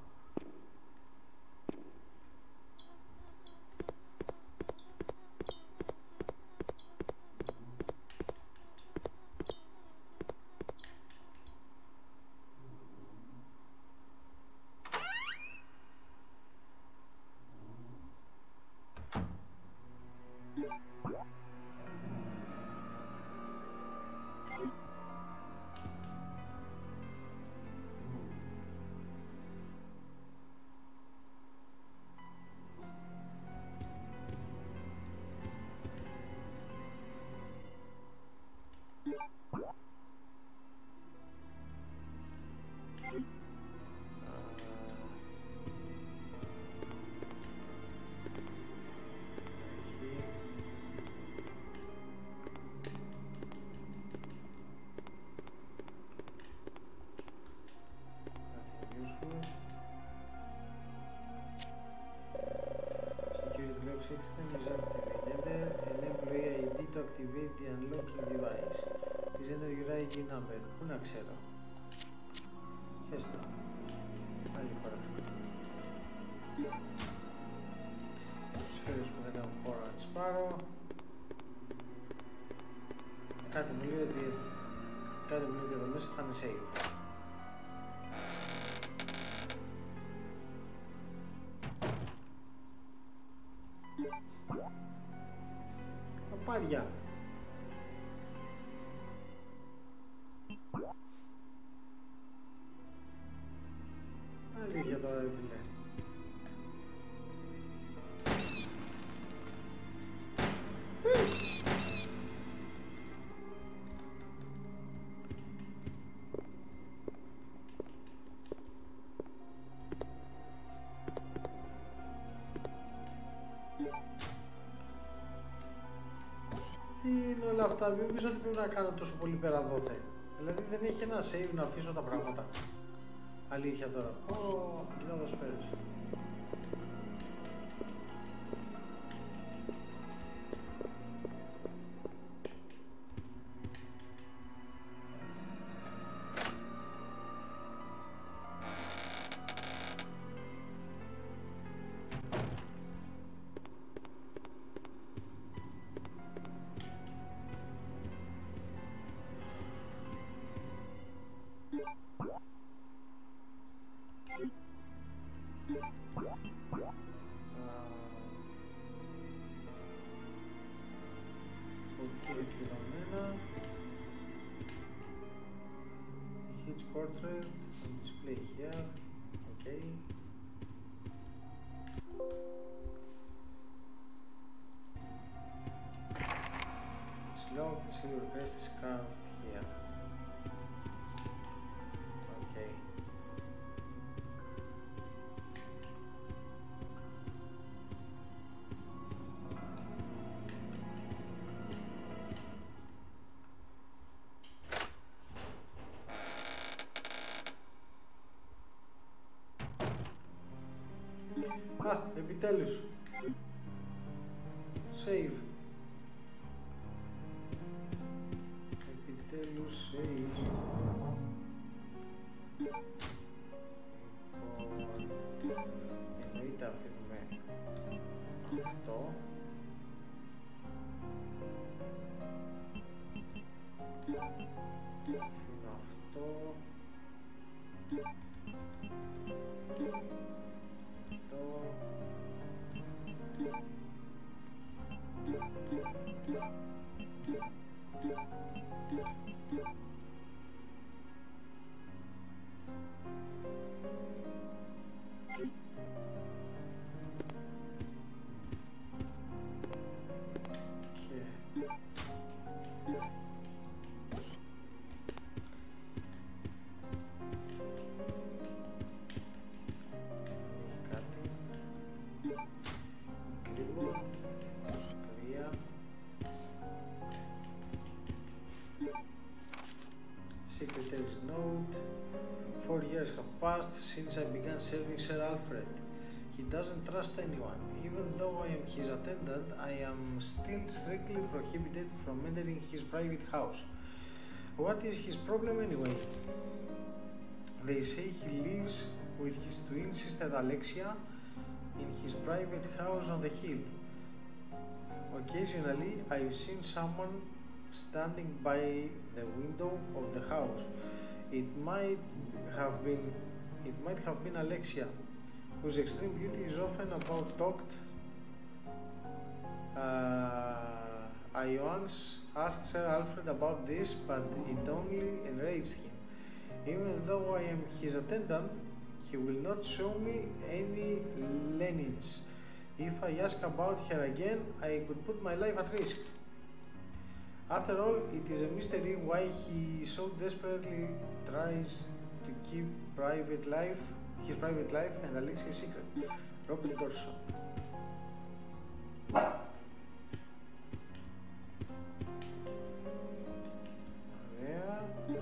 S1: System is activated. Enter an employee άι ντι to activate the unlocking device. Please enter your άι ντι number. Πού να ξέρω. Χέστο. Άλλη φορά. Σφαίρες που δεν έχω χώρο να τις πάρω. Κάτι μου λέει ότι κάτι μου λέει ότι εδώ μέσα θα είναι safe. Παπάρια. Αλήθεια τώρα, ρε φίλε. Τι είναι όλα αυτά, μην πεις ότι πρέπει να κάνω τόσο πολύ πέρα δόθε. Δηλαδή δεν έχει ένα save να αφήσω τα πράγματα. Αλήθεια τώρα. Ω, κοίτα το σφαίρες. Portrait on display here. Okay. It's locked. Silver crest is carved here. Okay. Α, επιτέλους. Save. Επιτέλους save. Λοιπόν, εννοείται αφήνουμε αυτό. Αφήνω αυτό. Secretary's note. Four years have passed since I began serving Sir Alfred. He doesn't trust anyone. Even though I am his attendant, I am still strictly prohibited from entering his private house. What is his problem anyway? They say he lives with his twin sister Alexia in his private house on the hill. Occasionally, I've seen someone standing by the window of the house. It might have been, it might have been Alexia, whose extreme beauty is often about talked. Uh, I once asked Sir Alfred about this, but it only enraged him. Even though I am his attendant, he will not show me any lenience. If I ask about her again, I could put my life at risk. After all, it is a mystery why he so desperately tries to keep private life, his private life and Alexia's secret. Robert Dorson. Ωραία.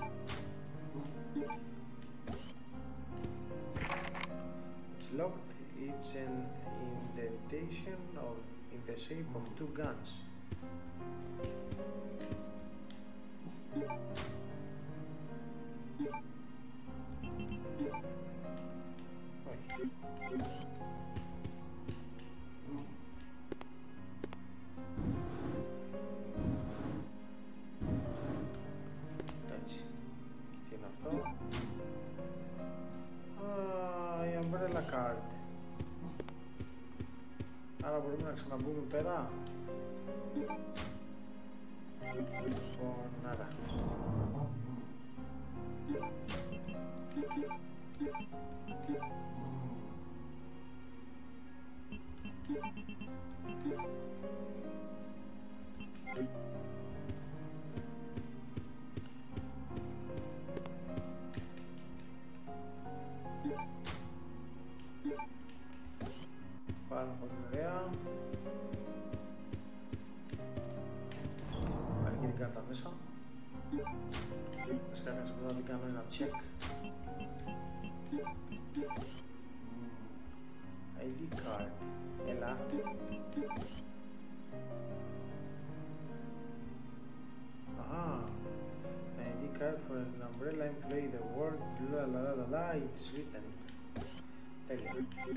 S1: It's locked. It's an indentation of in the shape of two guns. Έτσι. Τι είναι αυτό? Α, η umbrella card. Άρα μπορούμε να ξαναμπούμε πέρα. Λοιπόν, άρα. Πάρα πολύ ωραία. μέσα. Βασικά κάτσε να την κάνω ένα check. άι ντι card. Έλα. Ah, άι ντι card for an umbrella employee. The word la la la la it's written. Τέλεια.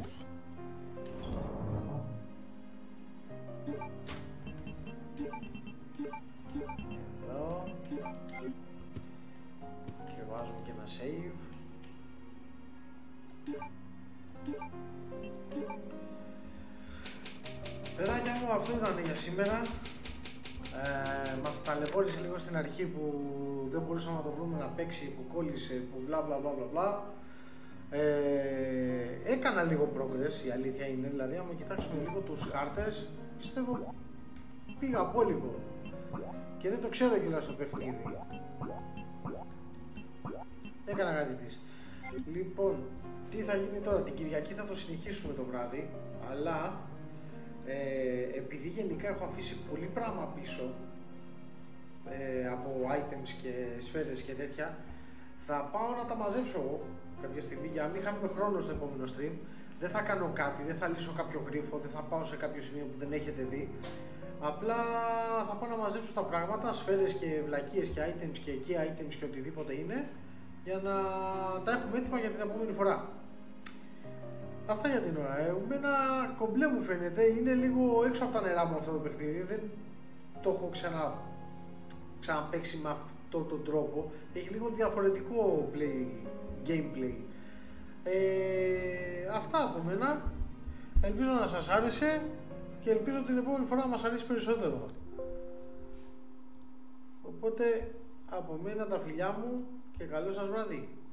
S1: Εδώ. Και βάζουμε και ένα save. Παιδάκια μου, αυτό ήταν για σήμερα. Ε, μας ταλαιπώρησε λίγο στην αρχή που δεν μπορούσαμε να το βρούμε να παίξει, που κόλλησε, που μπλα μπλα μπλα μπλα μπλα. Ε, έκανα λίγο progress, η αλήθεια είναι, δηλαδή άμα κοιτάξουμε λίγο τους χάρτες, πιστεύω πήγα από λίγο και δεν το ξέρω κιόλας στο παιχνίδι. Έκανα κάτι της. Λοιπόν, τι θα γίνει τώρα, την Κυριακή θα το συνεχίσουμε το βράδυ, αλλά ε, επειδή γενικά έχω αφήσει πολύ πράγμα πίσω ε, από items και σφαίρες και τέτοια, θα πάω να τα μαζέψω εγώ κάποια στιγμή για να μην χάνουμε χρόνο στο επόμενο stream. Δεν θα κάνω κάτι, δεν θα λύσω κάποιο γρίφο, δεν θα πάω σε κάποιο σημείο που δεν έχετε δει. Απλά θα πάω να μαζέψω τα πράγματα, σφαίρες και βλακίες και items και εκεί items και οτιδήποτε είναι, για να τα έχουμε έτοιμα για την επόμενη φορά. Αυτά για την ώρα. Εμένα κομπλέ μου φαίνεται, είναι λίγο έξω από τα νερά μου αυτό το παιχνίδι, δεν το έχω ξανα, ξαναπαίξει με αυτόν τον τρόπο. Έχει λίγο διαφορετικό play, gameplay. Ε, αυτά από μένα. Ελπίζω να σας άρεσε και ελπίζω την επόμενη φορά να μας αρέσει περισσότερο. Οπότε από μένα τα φιλιά μου και καλό σας βράδυ.